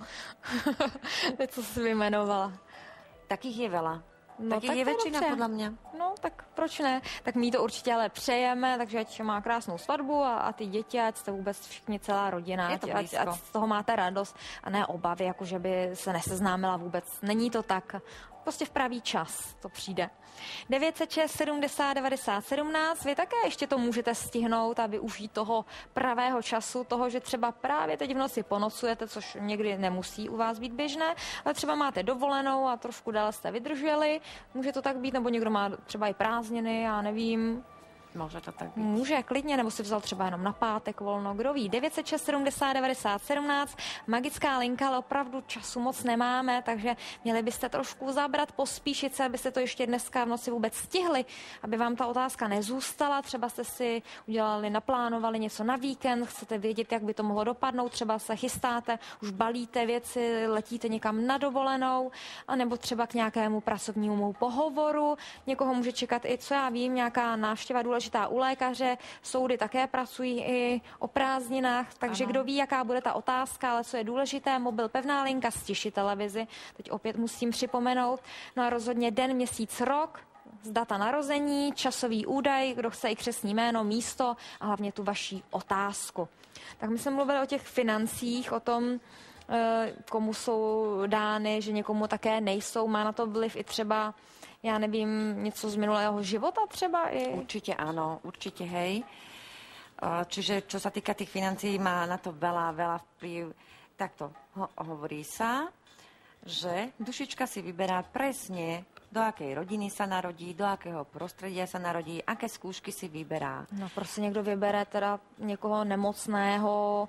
Co jsi vyjmenovala. Takých je veľa. No, tak je väčšina podľa mňa. No, tak proč ne? Tak my to určitě ale přejeme, takže ať má krásnou svatbu a ty děti, ať jste vůbec všichni, celá rodina, ať z toho máte radost a ne obavy, jako že by se neseznámila vůbec. Není to tak. Prostě v pravý čas to přijde. 906 70 90 17. Vy také ještě to můžete stihnout a využít toho pravého času, toho, že třeba právě teď v noci ponocujete, což někdy nemusí u vás být běžné, ale třeba máte dovolenou a trošku déle jste vydrželi. Může to tak být, nebo někdo má třeba i prázdniny, já nevím. Může to tak být. Může, klidně, nebo si vzal třeba jenom na pátek volno, kdo ví. 906 70 90 17, magická linka, ale opravdu času moc nemáme, takže měli byste trošku zabrat, pospíšit se, abyste to ještě dneska v noci vůbec stihli, aby vám ta otázka nezůstala, třeba jste si udělali, naplánovali něco na víkend, chcete vědět, jak by to mohlo dopadnout, třeba se chystáte, už balíte věci, letíte někam na dovolenou, anebo třeba k nějakému pracovnímu pohovoru, někoho může čekat i, co já vím, nějaká návštěva důležitá u lékaře, soudy také pracují i o prázdninách, takže kdo ví, jaká bude ta otázka, ale co je důležité, mobil, pevná linka, stiši televizi, teď opět musím připomenout, no a rozhodně den, měsíc, rok, z data narození, časový údaj, kdo chce i křestní jméno, místo a hlavně tu vaši otázku. Tak my jsme mluvili o těch financích, o tom, komu jsou dány, že někomu také nejsou, má na to vliv i třeba, já nevím, něco z minulého života třeba i? Určite áno, určite, hej. Čiže čo sa týka tých financií, má na to veľa vplyv. Takto hovorí sa, že dušička si vyberá presne, do akej rodiny sa narodí, do akého prostredia sa narodí, aké skúšky si vyberá. No prostě někdo vybere teda někoho nemocného,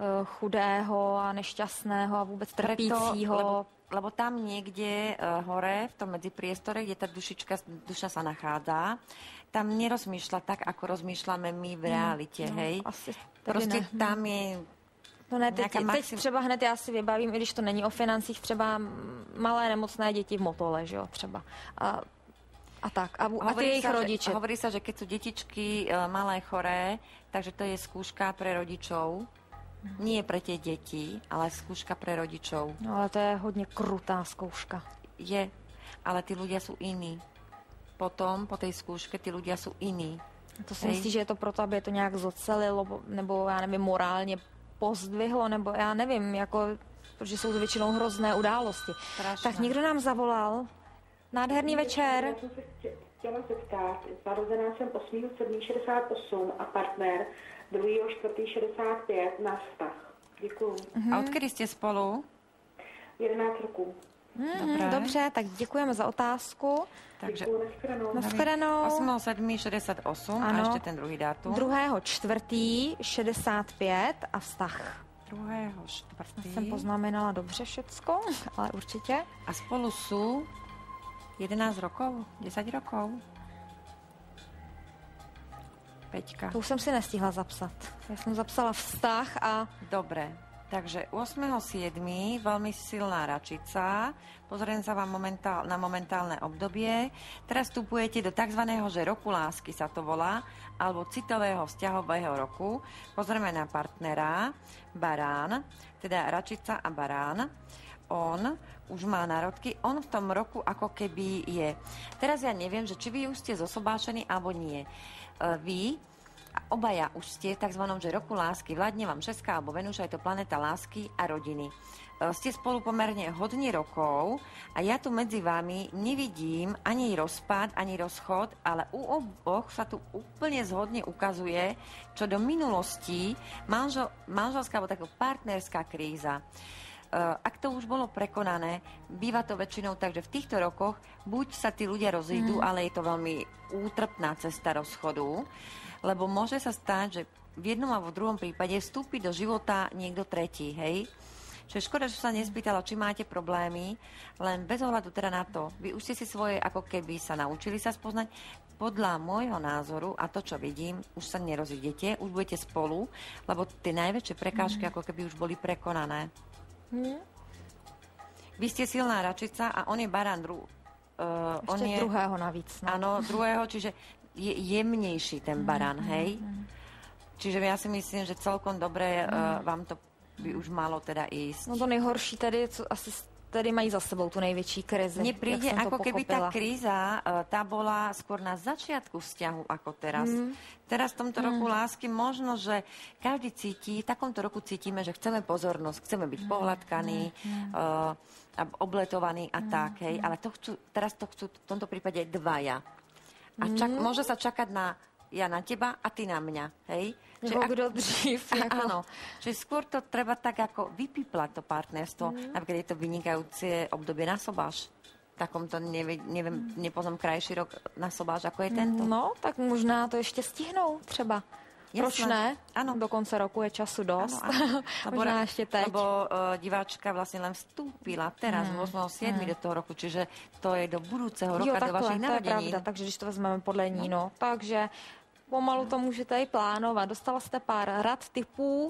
chudého a nešťastného a vůbec trpícího. Lebo tam niekde hore, v tom medzipriestore, kde tá duša sa nachádza, tam nerozmýšľa tak, ako rozmýšľame my v realite, hej? Prostě ne. Tam je... No ne, teď třeba hned já si vybavím, i když to není o financích, třeba malé nemocné děti v motole, že jo, třeba. A tak. A ty jejich rodiče. Hovorí sa, že keď sú detičky malé choré, takže to je skúška pre rodičov. Nie pre tie deti, ale skúška pre rodičov. No ale to je hodně krutá zkouška. Je, ale tí ľudia sú iní. Potom, po tej skúške, tí ľudia sú iní. To si myslíš, že je to proto, aby je to nějak zocelilo, nebo já nevím, morálně pozdvihlo, nebo já nevím, jako, protože jsou to většinou hrozné události. Strašné. Tak někdo nám zavolal. Nádherný večer. Já jsem se chtěla zeptat, narozená jsem 8.7.68 a partner 2.4.65 na vztah. Děkuju. A odkedy jste spolu? 11 roků. Dobře, tak děkujeme za otázku. Takže nashledanou. 8.7.68 a ještě ten druhý dátum. 2.4.65 a vztah. 2.4. Jsem poznamenala dobře všecko, ale určitě. A spolu sú 11 rokov? 10 rokov? Peťka. To už jsem si nestihla zapsat. Já jsem zapsala vztah a... Dobre, takže 8.7. veľmi silná račica. Pozriem sa vám na momentálne obdobie. Teraz vstupujete do takzvaného, že roku lásky sa to volá, alebo citového vzťahového roku. Pozrieme na partnera, barán, teda račica a barán. On už má národky, on v tom roku ako keby je. Teraz ja neviem, že či vy už ste zosobášení, alebo nie. Vy obaja už ste v takzvanom, že roku lásky, vládne vám Česká alebo Venúša, je to planéta lásky a rodiny. Ste spolu pomerne hodne rokov a ja tu medzi vami nevidím ani rozpad, ani rozchod, ale u oboch sa tu úplne zhodne ukazuje, čo do minulosti manželská alebo taká partnerská kríza. Ak to už bolo prekonané, býva to väčšinou tak, že v týchto rokoch buď sa tí ľudia rozídu, ale je to veľmi útrpná cesta rozchodu, lebo môže sa stať, že v jednom alebo v druhom prípade vstúpi do života niekto tretí, hej? Čiže škoda, že sa nespýtala, či máte problémy, len bez ohľadu teda na to. Vy už ste si svoje, ako keby sa naučili sa spoznať. Podľa môjho názoru a to, čo vidím, už sa nerozídete, už budete spolu, lebo tie najväčšie prekážky ako keby už boli prekonané. Vy ste silná račica a on je barán Ešte druhého navíc. No. Áno, druhého, čiže je jemnejší ten barán, hej? Čiže ja si myslím, že celkom dobre vám to by už malo teda ísť. No to nejhorší tedy, co asi tedy mají za sebou tu největší krizi. Mne príde, ako keby tá kríza, tá bola skôr na začiatku vzťahu ako teraz. Teraz v tomto roku lásky možno, že každý cíti, v takomto roku cítime, že chceme pozornosť, chceme byť pohľadkaní, obletovaní a tak, hej. Ale teraz to chcú v tomto prípade dvaja. A môže sa čakať na ja na teba a ty na mňa, hej? Kdo dřív. Áno, čiže skôr to treba tak ako vypiplať to partnerstvo. Napríklad je to vynikajúce obdobie na sobáš. Takomto neviem, nepoznám krajší rok na sobáš, ako je tento. No, tak možná to ještě stihnou třeba. Proč ne? Ano. Do konce roku je času dost. Ano. Možná ještě teď. Lebo diváčka vlastne len vstúpila teraz 8.7. do toho roku, čiže to je do budúceho roka, do vašich narodenín. To je pravda, takže když to vezmeme podle ní, no. Takže pomalu to můžete i plánovat. Dostala jste pár rad, tipů,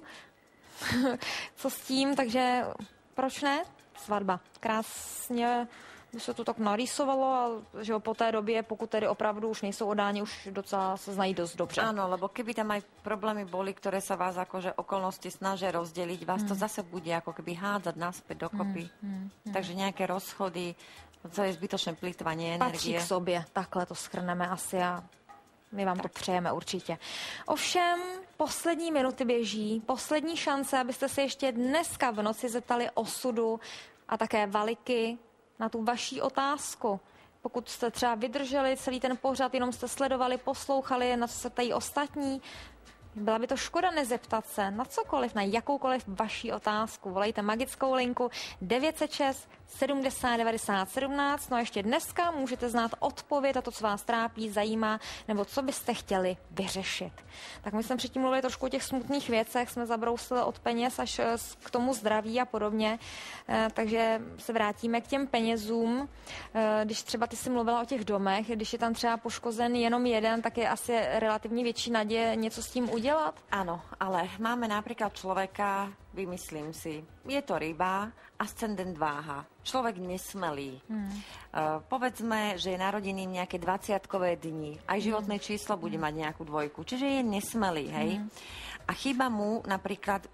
co s tím, takže proč ne? Svatba. Krásně by se to tak narýsovalo a že po té době, pokud tedy opravdu už nejsou odáni, už docela se znají dost dobře. Áno, lebo keby tam aj problémy boli, ktoré sa vás akože okolnosti snažia rozdeliť, vás to zase bude ako keby hádzať naspäť dokopy. Takže nejaké rozchody, to je zbytočné plýtvanie energie. Patří k sobě, takhle to shrneme asi a my vám to přejeme určitě. Ovšem, poslední minuty běží, poslední šance, abyste se ještě dneska v noci zeptali osudu a také Valiky na tu vaší otázku. Pokud jste třeba vydrželi celý ten pořad, jenom jste sledovali, poslouchali, na co se ptají ostatní, byla by to škoda nezeptat se na cokoliv, na jakoukoliv vaší otázku. Volejte magickou linku 906 70 90 17. No a ještě dneska můžete znát odpověď a to, co vás trápí, zajímá, nebo co byste chtěli vyřešit. Tak my jsme předtím mluvili trošku o těch smutných věcech, jsme zabrousili od peněz až k tomu zdraví a podobně. Takže se vrátíme k těm penězům. Když třeba ty jsi mluvila o těch domech, když je tam třeba poškozen jenom jeden, tak je asi relativně větší naděje něco s tím udělat? Áno, ale máme napríklad človeka, vymyslím si, je to ryba, ascendent váha. Človek nesmelý. Povedzme, že je narodený nejaké 20-kové dni. Aj životné číslo bude mať nejakú dvojku. Čiže je nesmelý, hej? A chýba mu napríklad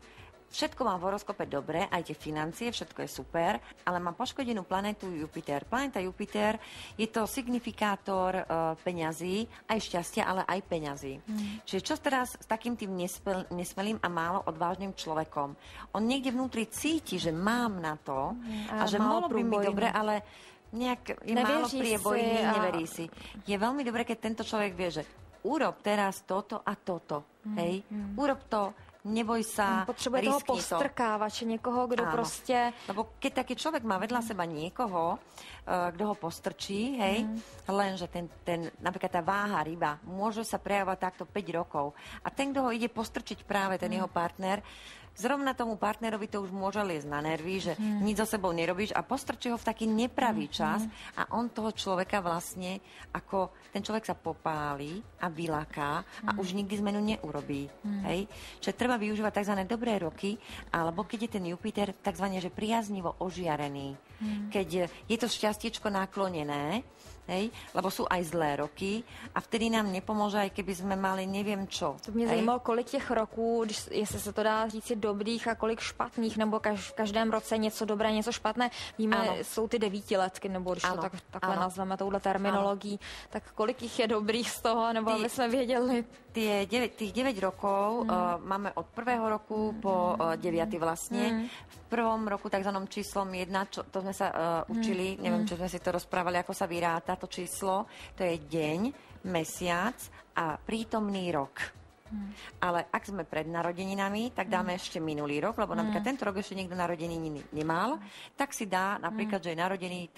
všetko má v horoskope dobre, aj tie financie, všetko je super, ale má poškodenú planetu Jupiter. Planeta Jupiter je to signifikátor peňazí, aj šťastia, ale aj peňazí. Čiže čo teraz s takým tým nesmelým a málo odvážnym človekom? On niekde vnútri cíti, že mám na to a že mohlo by mi dobre, ale nejak je málo priebojný, neverí si. Je veľmi dobre, keď tento človek vie, že urob teraz toto a toto. Hej? Urob to, neboj sa, potřebuje toho postrkávače, někoho, kdo prostě... Lebo keď taký človek má vedľa seba niekoho, kto ho postrčí, hej, lenže napríklad tá váha ryba môže sa prejavovať takto 5 rokov. A ten, kto ho ide postrčiť práve ten jeho partner, zrovna tomu partnerovi to už môže liesť na nervy, že nič so sebou nerobíš a postrčí ho v taký nepravý čas a on toho človeka vlastne, ako ten človek sa popálí a vylaká a už nikdy zmenu neurobí. Hej? Čiže treba využívať tzv. Dobré roky, alebo keď je ten Jupiter tzv. Že priaznivo ožiarený. Keď je to šťastiečko naklonené, hej, lebo sú aj zlé roky a vtedy nám nepomôže, aj keby sme mali neviem čo. To mě zajímalo, kolik těch roků, jestli se to dá říct, dobrých a kolik špatných, nebo v každém roce něco dobré, něco špatné. Víme, jsou ty 9letky, nebo když to takhle nazveme touhle terminologií, tak kolik jich je dobrých z toho, nebo aby jsme věděli. Tých 9 rokov máme od prvého roku po 9 vlastne. V prvom roku takzvanom číslom 1, to sme sa učili, neviem, čo sme si to rozprávali, ako sa vyráta to číslo, to je deň, mesiac a prítomný rok. Ale ak sme pred narodeninami, tak dáme ešte minulý rok, lebo napríklad tento rok ešte niekto narodeniny nemal, tak si dá napríklad, že je narodený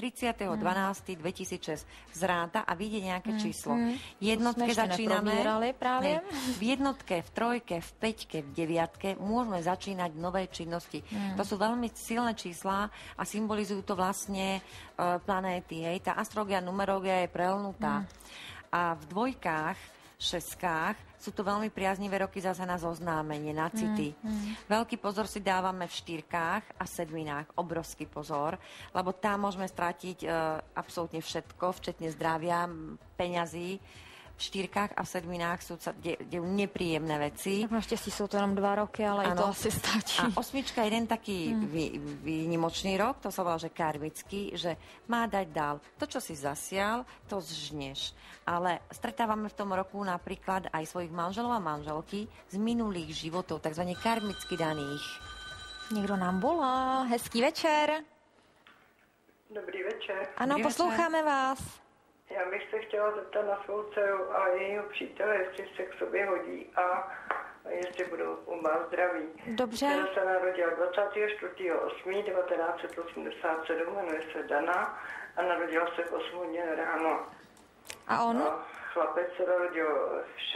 30.12.2006 zráta a vyjde nejaké číslo. Jednotke začíname, v jednotke, v trojke, v peťke, v deviatke môžeme začínať nové činnosti. To sú veľmi silné čísla a symbolizujú to vlastne planéty. Hej. Tá astrológia, numerológia je prelnutá. A v dvojkách, šestkách sú to veľmi priaznivé roky zase na zoznámenie, na city. Veľký pozor si dávame v štyrkách a sedminách, obrovský pozor, lebo tam môžeme stratiť absolútne všetko, včetne zdravia, peňazí. V štyrkách a v sedminách sú dejú nepríjemné veci. Tak naštěstí jsou to jenom 2 roky, ale i to asi stačí. A osmička je jeden taký výnimočný rok, to sa volá, že karmický, že má dať dál. To, čo si zasial, to zžneš. Ale stretávame v tom roku napríklad aj svojich manželov a manželky z minulých životov, takzvané karmicky daných. Někdo nám volá. Hezký večer. Dobrý večer. Ano, posloucháme vás. Já bych se chtěla zeptat na svou dceru a jejího přítele, jestli se k sobě hodí a jestli budou oba zdraví. Dobře. Která se narodila 24.8.1987, jmenuje se Dana a narodila se v 8 hodin ráno. A on? A chlapec se narodil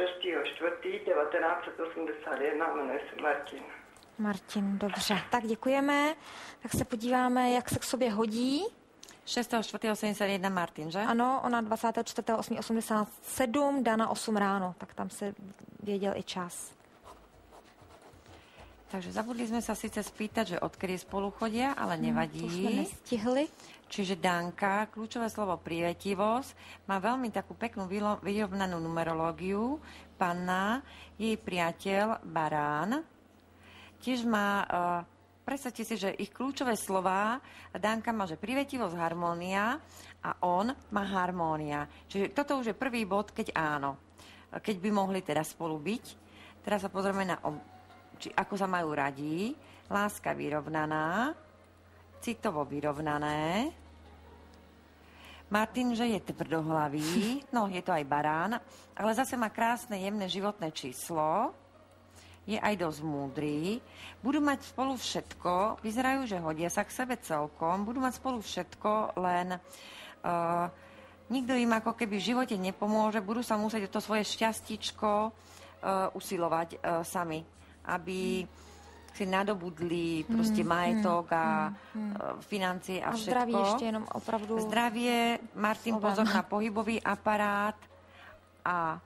6.4.1981, jmenuje se Martin. Martin, dobře. Tak děkujeme. Tak se podíváme, jak se k sobě hodí. 6.4.81 Martin, že? Ano, ona 24.8.87, Dana 8 ráno, tak tam se věděl i čas. Takže zabudli sme sa síce spýtať, že odkedy spolu chodia, ale nevadí. To sme nestihli. Čiže Danka, kľúčové slovo privetivosť, má veľmi takú peknú vyrovnanú numerológiu. Panna, jej priateľ Barán, tiež má... Predstavte si, že ich kľúčové slová, Danka má, že privetivosť, harmónia a on má harmónia. Čiže toto už je prvý bod, keď áno. Keď by mohli teda spolu byť. Teraz sa pozrieme na ako sa majú radi. Láska vyrovnaná, citovo vyrovnané. Martin, že je tvrdohlavý, no je to aj barán, ale zase má krásne, jemné životné číslo. Je aj dosť múdry, budú mať spolu všetko, vyzerajú, že hodia sa k sebe celkom, budú mať spolu všetko, len nikto im ako keby v živote nepomôže, budú sa musieť o to svoje šťastíčko usilovať sami, aby si nadobudli proste majetok a financie a všetko. A zdraví ešte jenom opravdu... Zdravie, Martin, pozor na pohybový aparát a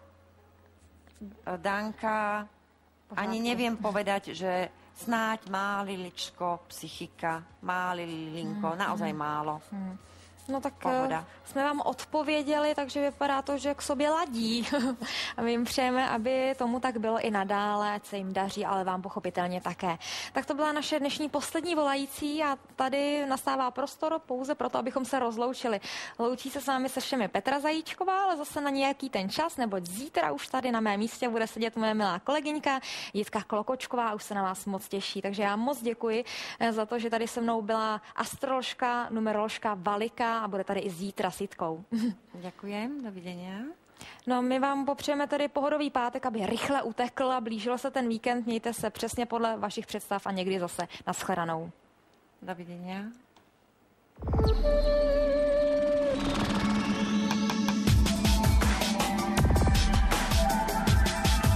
Danka... Ani neviem povedať, že snáď má liličko, psychika, má lilinko, naozaj málo. No tak pohoda. Jsme vám odpověděli, takže vypadá to, že k sobě ladí. A my jim přejeme, aby tomu tak bylo i nadále, ať se jim daří, ale vám pochopitelně také. Tak to byla naše dnešní poslední volající a tady nastává prostor pouze proto, abychom se rozloučili. Loučí se s vámi se všemi Petra Zajíčková, ale zase na nějaký ten čas, neboť zítra už tady na mém místě bude sedět moje milá kolegyňka Jitka Klokočková, už se na vás moc těší. Takže já moc děkuji za to, že tady se mnou byla astroložka, numeroložka Valika a bude tady i zítra s Jitkou. Ďakujem, dovidenia. No, my vám popřejeme tedy pohodový pátek, aby rychle utekl a blížil se ten víkend. Mějte se přesně podle vašich představ a někdy zase nashledanou. Dovidenia.